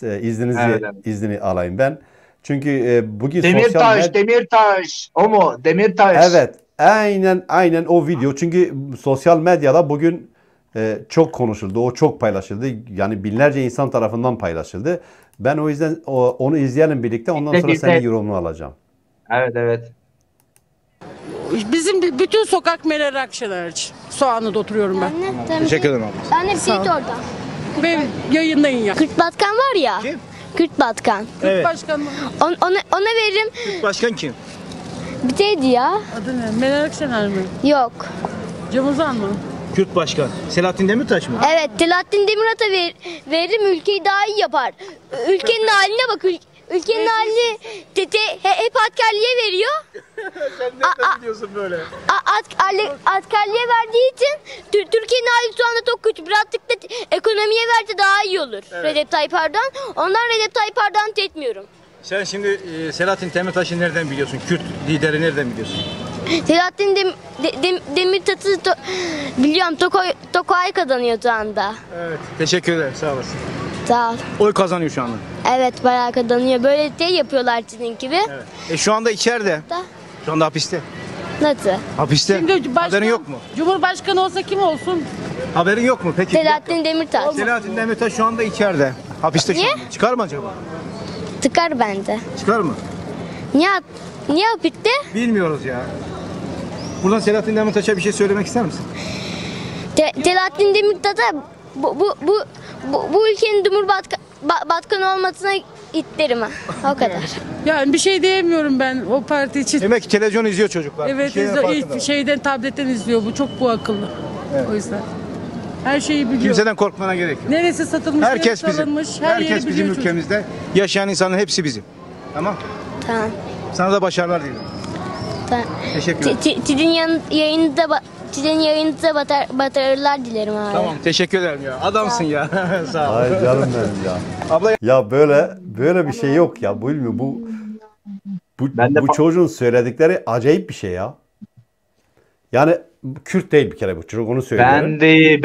İznini alayım ben. Çünkü bugün Demirtaş. O mu? Demirtaş. Evet. Aynen o video. Çünkü sosyal medyada bugün çok konuşuldu. O çok paylaşıldı. Yani binlerce insan tarafından paylaşıldı. Ben o yüzden onu izleyelim birlikte. Ondan sonra senin yorumunu alacağım. Evet. Bizim bütün sokak Meral Akşener. Soğanlı'da oturuyorum ben. Teşekkür ederim abi. Annem Seyit orada. Ve yayınlayın ya. Kürt Batkan var ya. Kim? Kürt Batkan. Evet. Başkan Ona veririm. Başkan kim? Bir şeydi ya. adı ne? Meral Akşener mi? Yok. Cem Uzan mı? Kürt Başkan. Selahattin Demirtaş mı? Evet, Selahattin Demirtaş'a veririm, ülkeyi daha iyi yapar. Ülkenin haline bak. Ülkenin halini hep askerliğe veriyor. Sen nereden biliyorsun böyle? Askerliğe verdiği için Türkiye'nin hali şu anda çok kötü. Birazcık da ekonomiye verse daha iyi olur. Evet. Recep Tayyip Erdoğan. Ondan Recep Tayyip Erdoğan'ı etmiyorum. Sen şimdi Selahattin Demirtaş'ı nereden biliyorsun? Kürt lideri nereden biliyorsun? Selahattin Demirtaş'ı biliyorum. Tokay kazanıyor şu anda. Evet. Teşekkür ederim. Sağ olasın. Sağ ol. Oy kazanıyor şu anda. Evet, bayağı kazanıyor. Böyle şey yapıyorlar sizin gibi. Evet. Şu anda içeride. Şu anda hapiste. Nasıl? Hapiste. Şimdi Haberin yok mu? Cumhurbaşkanı olsa kim olsun? Haberin yok mu? Peki. Selahattin Demirtaş. Selahattin Demirtaş şu anda içeride. Hapiste Niye? şu anda. Çıkar mı acaba? Tıkar bence. Çıkar mı? Niye hapiste? Bilmiyoruz ya. Buradan Selahattin Demirtaş'a bir şey söylemek ister misin? Selahattin Demirtaş'a bu ülkenin Cumhurbaşkanı olmasına isterim ha. O kadar. Yani bir şey diyemiyorum ben o parti için. Demek ki televizyon izliyor çocuklar. Evet, Bir şeylerin izliyor. farkında. İlk şeyden, tabletten izliyor bu. Çok bu akıllı. O yüzden. Her şeyi biliyor. Kimseden korkmana gerek yok. Neresi satılmış, Herkes neresi bizim. alınmış, her yeri Herkes bizim biliyor çocuk. ülkemizde. Yaşayan insanın hepsi bizim. Tamam. Tamam. Sana da başarılar dilerim. Tamam. Teşekkür ederim. Sizin yayınınıza başarılar dilerim abi. Tamam, teşekkür ederim ya. Adamsın ya. Sağ ol. Ay canım benim ya. Abla Ya böyle bir şey yok ya. Ben de Bu çocuğun söyledikleri acayip bir şey ya. Yani Kürt değil bir kere bu çocuk, onu söylüyorum.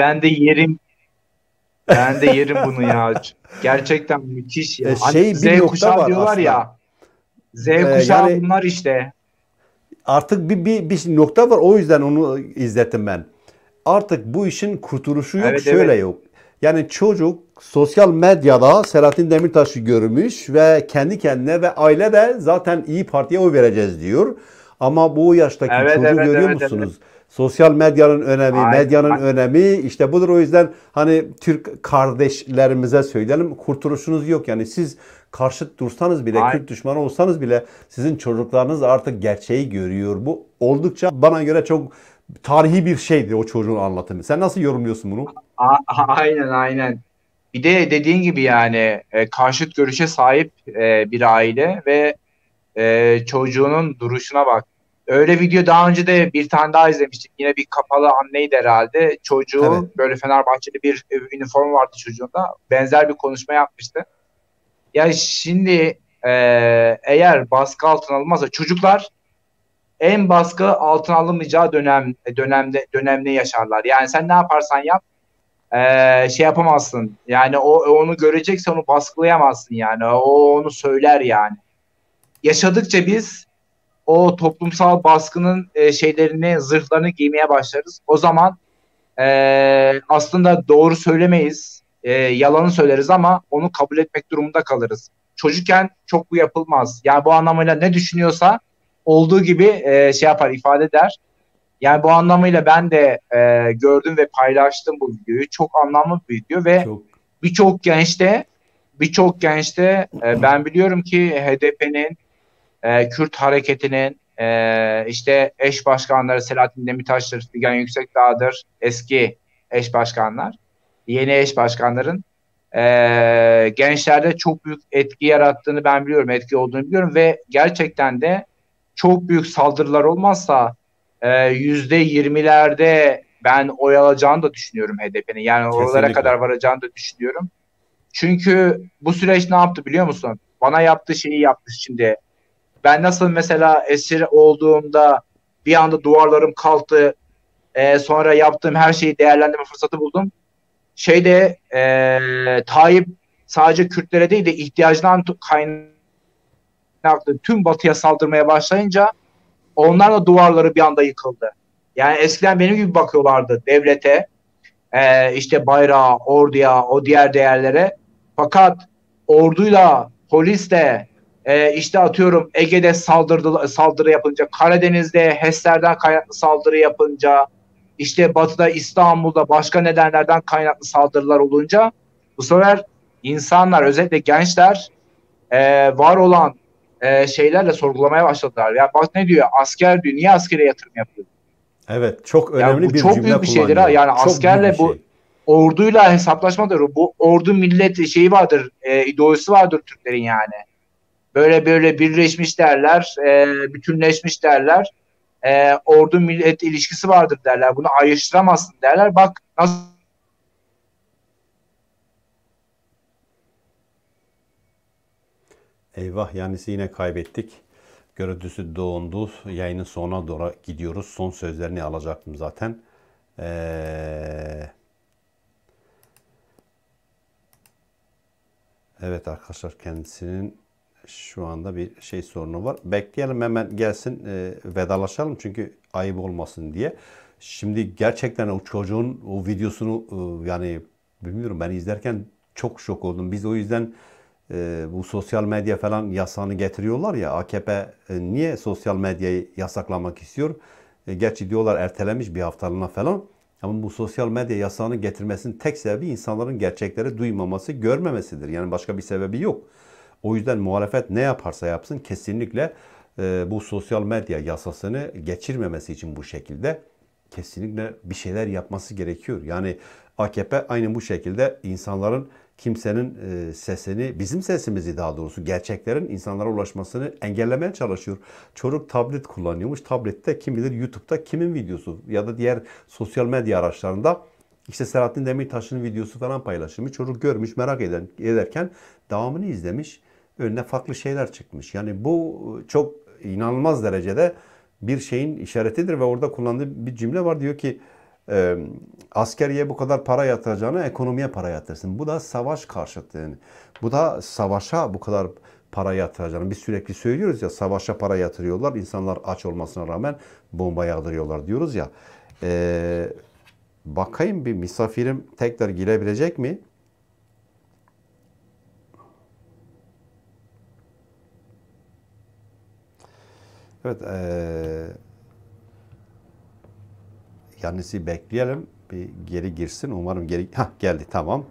Ben de yerim bunu ya. Gerçekten müthiş ya. Şey, bir Z nokta kuşağı var diyorlar aslında. ya. Z kuşağı yani- bunlar işte. Artık bir nokta var, o yüzden onu izlettim ben. Artık bu işin kurtuluşu yok, Evet, şöyle evet. yok. Yani çocuk sosyal medyada Selahattin Demirtaş'ı görmüş ve kendi kendine ve aile de zaten İyi Parti'ye oy vereceğiz diyor. Ama bu yaştaki Evet, çocuğu evet, görüyor evet, musunuz? Sosyal medyanın önemi, Aynen. medyanın önemi işte budur. O yüzden hani Türk kardeşlerimize söyleyelim, kurtuluşunuz yok. Yani siz karşıt dursanız bile, Aynen. Kürt düşmanı olsanız bile sizin çocuklarınız artık gerçeği görüyor. Bu oldukça bana göre çok tarihi bir şeydi o çocuğun anlatımı. Sen nasıl yorumluyorsun bunu? Aynen. Bir de dediğin gibi yani karşıt görüşe sahip bir aile ve çocuğunun duruşuna bak. Öyle video daha önce de bir tane daha izlemiştim. Yine bir kapalı anneydi herhalde. Çocuğu Evet. böyle Fenerbahçeli bir üniforma vardı çocuğunda. Benzer bir konuşma yapmıştı. Ya şimdi eğer baskı altına alınmazsa çocuklar en baskı altına alınmayacağı dönemde yaşarlar. Yani sen ne yaparsan yap şey yapamazsın. Yani onu görecekse onu baskılayamazsın yani. O onu söyler yani. Yaşadıkça biz o toplumsal baskının şeylerini, zırhlarını giymeye başlarız. O zaman aslında doğru söylemeyiz, yalanı söyleriz ama onu kabul etmek durumunda kalırız. Çocukken çok bu yapılmaz. Yani bu anlamıyla ne düşünüyorsa olduğu gibi şey yapar, ifade eder. Yani bu anlamıyla ben de gördüm ve paylaştım bu videoyu. Çok anlamlı bir video ve Çok birçok gençte ben biliyorum ki HDP'nin Kürt hareketinin işte eş başkanları Selahattin Demirtaş'tır, Figen Yüksekdağ'dır, eski eş başkanlar, yeni eş başkanların gençlerde çok büyük etki yarattığını ben biliyorum, etki olduğunu biliyorum ve gerçekten de çok büyük saldırılar olmazsa %20'lerde ben oy alacağını da düşünüyorum HDP'nin. Yani oralara Kesinlikle. kadar varacağını da düşünüyorum. Çünkü bu süreç ne yaptı biliyor musun? Bana yaptığı şeyi yaptı şimdi. Ben nasıl mesela esir olduğumda bir anda duvarlarım kalktı. Sonra yaptığım her şeyi değerlendirme fırsatı buldum. Tayyip sadece Kürtlere değil de ihtiyacından kaynaklı tüm Batı'ya saldırmaya başlayınca onlarla duvarları bir anda yıkıldı. Yani eskiden benim gibi bakıyorlardı devlete, işte bayrağa, orduya, o diğer değerlere. Fakat orduyla, polisle, işte atıyorum Ege'de saldırı yapınca, Karadeniz'de HES'lerden kaynaklı saldırı yapınca, işte Batı'da, İstanbul'da başka nedenlerden kaynaklı saldırılar olunca bu sefer insanlar, özellikle gençler var olan şeylerle sorgulamaya başladılar. Ya bak ne diyor? Asker diyor. Niye askere yatırım yapıyor? evet, çok Ya önemli bu bir çok cümle büyük bir şeydir ha. kullanıyor. Yani Çok askerle büyük bir bu şey. orduyla hesaplaşmadır. Bu ordu millet şeyi vardır. İdeolojisi vardır Türklerin yani. Böyle birleşmiş derler. Bütünleşmiş derler. Ordu millet ilişkisi vardır derler. Bunu ayrıştıramazsın derler. Bak nasıl. Eyvah, yani yine kaybettik. Görüntüsü dondu. Yayının sonuna doğru gidiyoruz. Son sözlerini alacaktım zaten. Evet arkadaşlar, kendisinin şu anda bir şey sorunu var. Bekleyelim, hemen gelsin, vedalaşalım çünkü ayıp olmasın diye. Şimdi gerçekten o çocuğun o videosunu yani bilmiyorum, ben izlerken çok şok oldum. Biz o yüzden bu sosyal medya falan yasağını getiriyorlar ya, AKP niye sosyal medyayı yasaklamak istiyor? Gerçi diyorlar ertelemiş bir haftalığına falan. Ama bu sosyal medya yasağını getirmesinin tek sebebi insanların gerçekleri duymaması, görmemesidir. Yani başka bir sebebi yok. O yüzden muhalefet ne yaparsa yapsın kesinlikle bu sosyal medya yasasını geçirmemesi için bu şekilde kesinlikle bir şeyler yapması gerekiyor. Yani AKP aynı bu şekilde insanların kimsenin sesini, bizim sesimizi daha doğrusu gerçeklerin insanlara ulaşmasını engellemeye çalışıyor. Çocuk tablet kullanıyormuş. Tablette kim bilir YouTube'da kimin videosu ya da diğer sosyal medya araçlarında işte Selahattin Demirtaş'ın videosu falan paylaşılmış. Çocuk görmüş, merak ederken devamını izlemiş. Önüne farklı şeyler çıkmış. Yani bu çok inanılmaz derecede bir şeyin işaretidir ve orada kullandığı bir cümle var. Diyor ki askeriye bu kadar para yatıracağına ekonomiye para yatırsın. Bu da savaş karşıtı. Yani. Bu da savaşa bu kadar para yatıracağını. Biz sürekli söylüyoruz ya, savaşa para yatırıyorlar. İnsanlar aç olmasına rağmen bomba yağdırıyorlar diyoruz ya. Bakayım bir misafirim tekrar girebilecek mi? Evet. Kendisi bekleyelim. Bir geri girsin. Umarım geri... geldi. Tamam.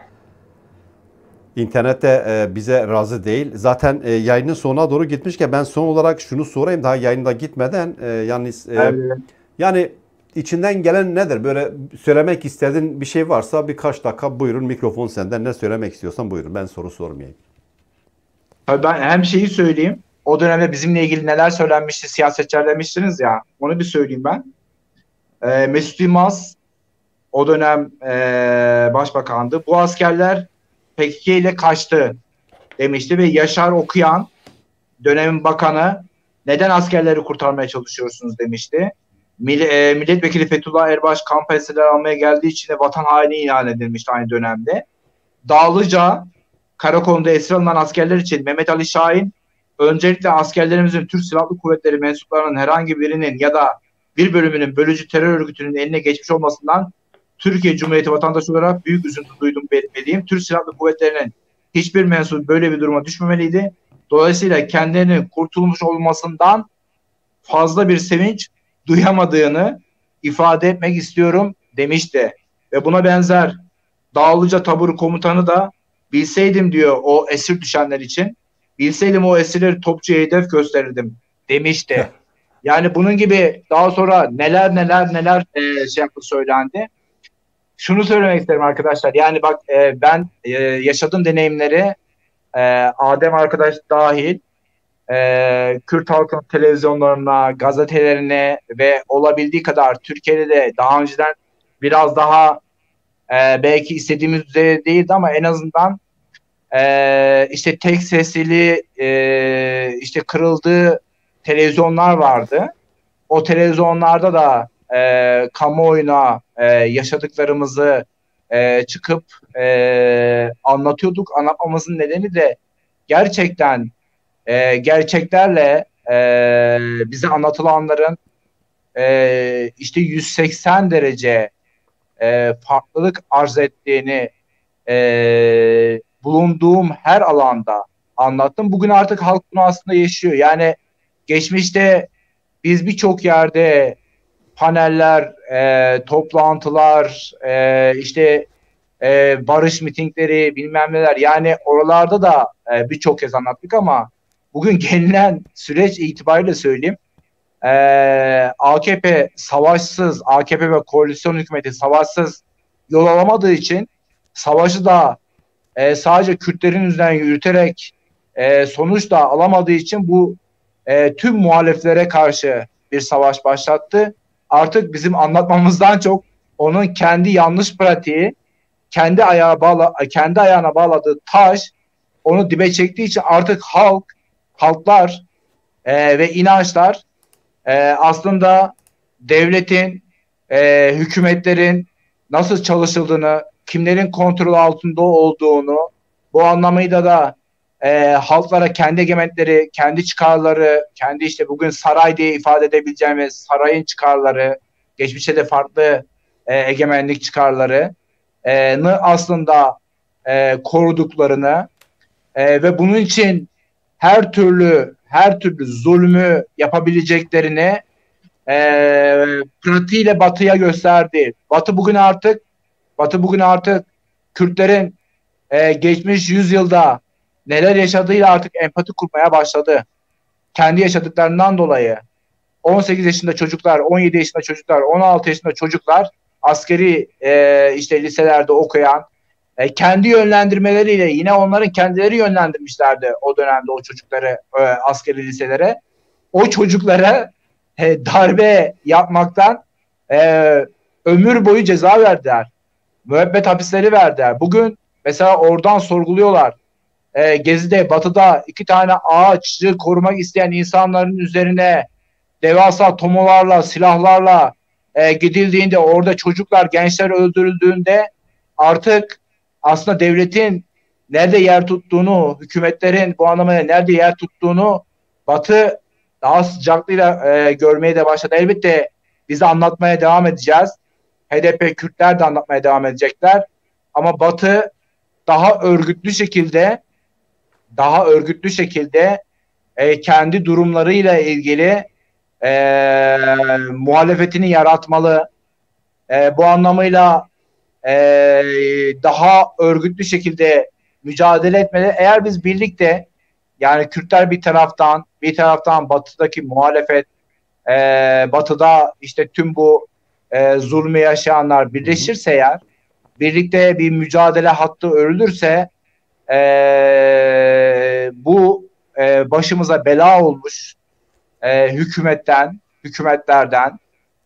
İnternette bize razı değil. Zaten yayının sonuna doğru gitmişken ben son olarak şunu sorayım. Daha yayında gitmeden yani içinden gelen nedir? Böyle söylemek istediğin bir şey varsa birkaç dakika buyurun. Mikrofon senden. Ne söylemek istiyorsan buyurun. Ben soru sormayayım. Tabii ben hem şeyi söyleyeyim. O dönemde bizimle ilgili neler söylenmişti, siyasetçiler demiştiniz ya. Onu bir söyleyeyim ben. Mesut Yılmaz o dönem başbakandı. Bu askerler PKK ile kaçtı demişti ve Yaşar Okuyan dönemin bakanı neden askerleri kurtarmaya çalışıyorsunuz demişti. Milletvekili Fethullah Erbaş kamp esirleri almaya geldiği için de vatan haini ilan edilmişti aynı dönemde. Dağlıca karakolunda esir alınan askerler için Mehmet Ali Şahin öncelikle askerlerimizin Türk Silahlı Kuvvetleri mensuplarının herhangi birinin ya da bir bölümünün bölücü terör örgütünün eline geçmiş olmasından Türkiye Cumhuriyeti vatandaşı olarak büyük üzüntü duydum belirtmeliyim. Türk Silahlı Kuvvetleri'nin hiçbir mensubu böyle bir duruma düşmemeliydi. Dolayısıyla kendilerinin kurtulmuş olmasından fazla bir sevinç duyamadığını ifade etmek istiyorum demişti. Ve buna benzer Dağlıca Taburu Komutanı da bilseydim diyor o esir düşenler için, bilseydim o esirleri topçuya hedef gösterirdim demişti. Yani bunun gibi daha sonra neler söylendi. Şunu söylemek isterim arkadaşlar. Yani bak ben yaşadığım deneyimleri Adem arkadaş dahil Kürt halkının televizyonlarına, gazetelerine ve olabildiği kadar Türkiye'de de daha önceden biraz daha belki istediğimiz düzeyde değildi ama en azından işte tek sesli işte kırıldığı televizyonlar vardı. O televizyonlarda da kamuoyuna yaşadıklarımızı çıkıp anlatıyorduk. Anlatmamızın nedeni de gerçekten gerçeklerle bize anlatılanların işte 180 derece farklılık arz ettiğini bulunduğum her alanda anlattım. Bugün artık halk bunu aslında yaşıyor. Yani geçmişte biz birçok yerde paneller, toplantılar, işte barış mitingleri bilmem neler yani oralarda da birçok kez anlattık ama bugün gelinen süreç itibariyle söyleyeyim AKP savaşsız, AKP ve koalisyon hükümeti savaşsız yol alamadığı için savaşı da sadece Kürtlerin üzerinden yürüterek sonuç da alamadığı için bu tüm muhaliflere karşı bir savaş başlattı. Artık bizim anlatmamızdan çok onun kendi yanlış pratiği, kendi ayağına bağladığı taş onu dibe çektiği için artık halklar ve inançlar aslında devletin, hükümetlerin nasıl çalışıldığını, kimlerin kontrol altında olduğunu, bu anlamıyla da halklara kendi egemenlikleri, kendi çıkarları, kendi işte bugün saray diye ifade edebileceğimiz sarayın çıkarları, geçmişte de farklı egemenlik çıkarlarını aslında koruduklarını ve bunun için her türlü zulmü yapabileceklerini pratiğiyle Batı'ya gösterdi. Batı bugün artık Kürtlerin geçmiş yüzyılda neler yaşadığıyla artık empati kurmaya başladı. Kendi yaşadıklarından dolayı 18 yaşında çocuklar, 17 yaşında çocuklar, 16 yaşında çocuklar askeri işte liselerde okuyan, kendi yönlendirmeleriyle yine onların kendileri yönlendirmişlerdi o dönemde o çocukları askeri liselere. O çocuklara darbe yapmaktan ömür boyu ceza verdiler. Müebbet hapisleri verdiler. Bugün mesela oradan sorguluyorlar. Gezi'de, Batı'da 2 tane ağaçı korumak isteyen insanların üzerine devasa tomolarla, silahlarla gidildiğinde, orada çocuklar, gençler öldürüldüğünde artık aslında devletin nerede yer tuttuğunu, hükümetlerin bu anlamda nerede yer tuttuğunu Batı daha sıcaklığıyla görmeye de başladı. Elbette biz de anlatmaya devam edeceğiz. HDP, Kürtler de anlatmaya devam edecekler. Ama Batı daha örgütlü şekilde kendi durumlarıyla ilgili muhalefetini yaratmalı. Bu anlamıyla daha örgütlü şekilde mücadele etmeli. Eğer biz birlikte, yani Kürtler bir taraftan Batı'daki muhalefet, Batı'da işte tüm bu zulmü yaşayanlar birleşirse, eğer birlikte bir mücadele hattı örülürse bu başımıza bela olmuş hükümetlerden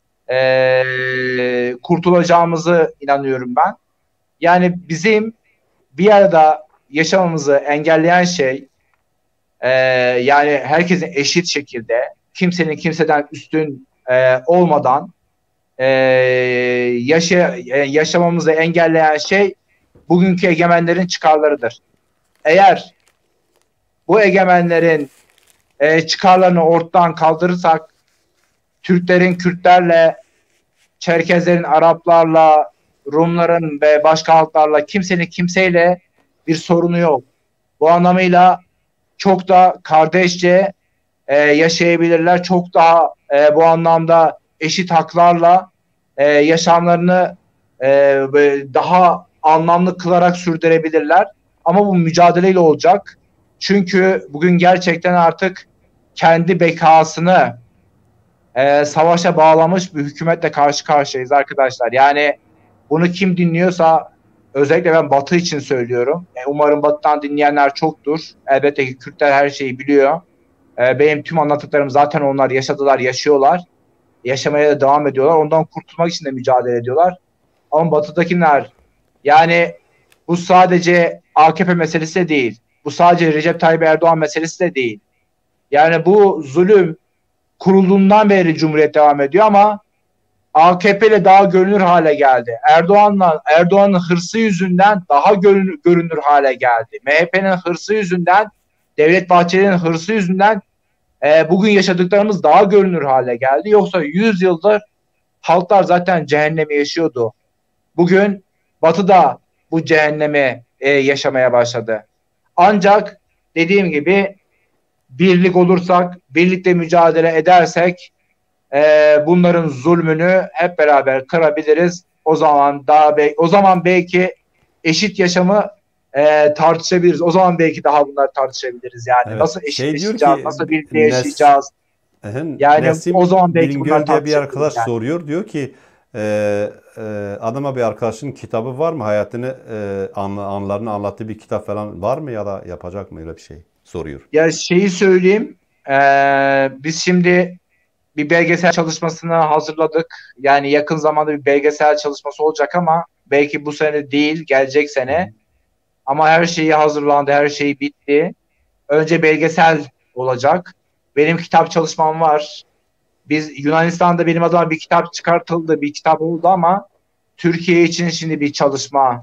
kurtulacağımızı inanıyorum ben. Yani bizim bir arada yaşamamızı engelleyen şey, yani herkesin eşit şekilde, kimsenin kimseden üstün olmadan yaşamamızı engelleyen şey bugünkü egemenlerin çıkarlarıdır. Eğer bu egemenlerin çıkarlarını ortadan kaldırırsak, Türklerin Kürtlerle, Çerkezlerin Araplarla, Rumların ve başka halklarla, kimsenin kimseyle bir sorunu yok. Bu anlamıyla çok da kardeşçe yaşayabilirler. Çok daha bu anlamda eşit haklarla yaşamlarını daha anlamlı kılarak sürdürebilirler. Ama bu mücadeleyle olacak. Çünkü bugün gerçekten artık kendi bekasını savaşa bağlamış bir hükümetle karşı karşıyayız arkadaşlar. Yani bunu kim dinliyorsa, özellikle ben Batı için söylüyorum. Umarım Batı'dan dinleyenler çoktur. Elbette ki Kürtler her şeyi biliyor. Benim tüm anlattıklarım zaten onlar yaşadılar, yaşıyorlar. Yaşamaya da devam ediyorlar. Ondan kurtulmak için de mücadele ediyorlar. Ama Batı'dakiler, yani bu sadece AKP meselesi de değil. Bu sadece Recep Tayyip Erdoğan meselesi de değil. Yani bu zulüm kurulduğundan beri Cumhuriyet devam ediyor ama AKP ile daha görünür hale geldi. Erdoğan'ın hırsı yüzünden daha görünür hale geldi. MHP'nin hırsı yüzünden, Devlet Bahçeli'nin hırsı yüzünden bugün yaşadıklarımız daha görünür hale geldi. Yoksa 100 yıldır halklar zaten cehennemi yaşıyordu. Bugün Batı'da bu cehennemi yaşamaya başladı. Ancak dediğim gibi birlik olursak, birlikte mücadele edersek bunların zulmünü hep beraber kırabiliriz. O zaman belki eşit yaşamı tartışabiliriz. O zaman belki daha bunları tartışabiliriz. Yani Evet. nasıl eşit yaşayacağız, Diyor ki, nasıl birlikte yaşayacağız. Yani Nesim o zaman belki bunlar Bingöl diye bir tartışabiliriz arkadaş yani. soruyor. Diyor ki adama bir arkadaşın kitabı var mı? Hayatını anılarını anlattığı bir kitap falan var mı ya da yapacak mı öyle bir şey? Soruyor. Ya şeyi söyleyeyim. Biz şimdi bir belgesel çalışmasını hazırladık. Yani yakın zamanda bir belgesel çalışması olacak ama belki bu sene değil, gelecek sene. Ama her şeyi hazırlandı, her şey bitti. Önce belgesel olacak. Benim kitap çalışmam var. Biz Yunanistan'da benim adıma bir kitap çıkartıldı, bir kitap oldu ama Türkiye için şimdi bir çalışma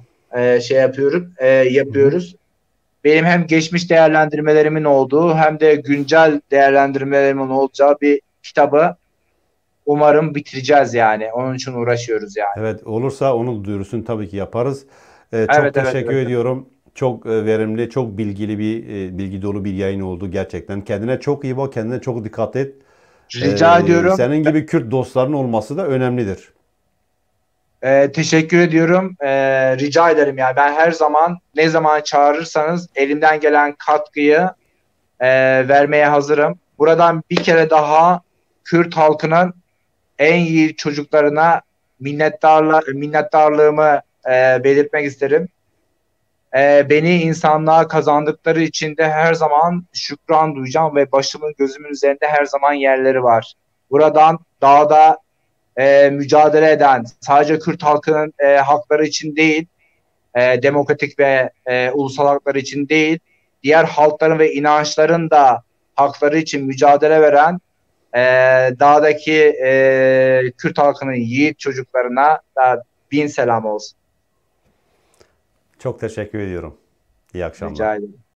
yapıyoruz. Benim hem geçmiş değerlendirmelerimin olduğu hem de güncel değerlendirmelerimin olacağı bir kitabı umarım bitireceğiz yani. Onun için uğraşıyoruz yani. Evet, olursa onu duyursun, tabii ki yaparız. Çok Evet, teşekkür evet. ediyorum. Çok verimli, çok bilgili bilgi dolu bir yayın oldu gerçekten. Kendine çok iyi bak, kendine çok dikkat et. Rica ediyorum. Senin gibi Kürt dostların olması da önemlidir. Teşekkür ediyorum. Rica ederim yani ben her zaman ne zaman çağırırsanız elimden gelen katkıyı vermeye hazırım. Buradan bir kere daha Kürt halkının en iyi çocuklarına minnettarlığımı belirtmek isterim. Beni insanlığa kazandıkları için de her zaman şükran duyacağım ve başımın gözümün üzerinde her zaman yerleri var. Buradan dağda mücadele eden sadece Kürt halkının hakları için değil, demokratik ve ulusal hakları için değil, diğer halkların ve inançların da hakları için mücadele veren dağdaki Kürt halkının yiğit çocuklarına da bin selam olsun. Çok teşekkür ediyorum. İyi akşamlar. Rica ederim.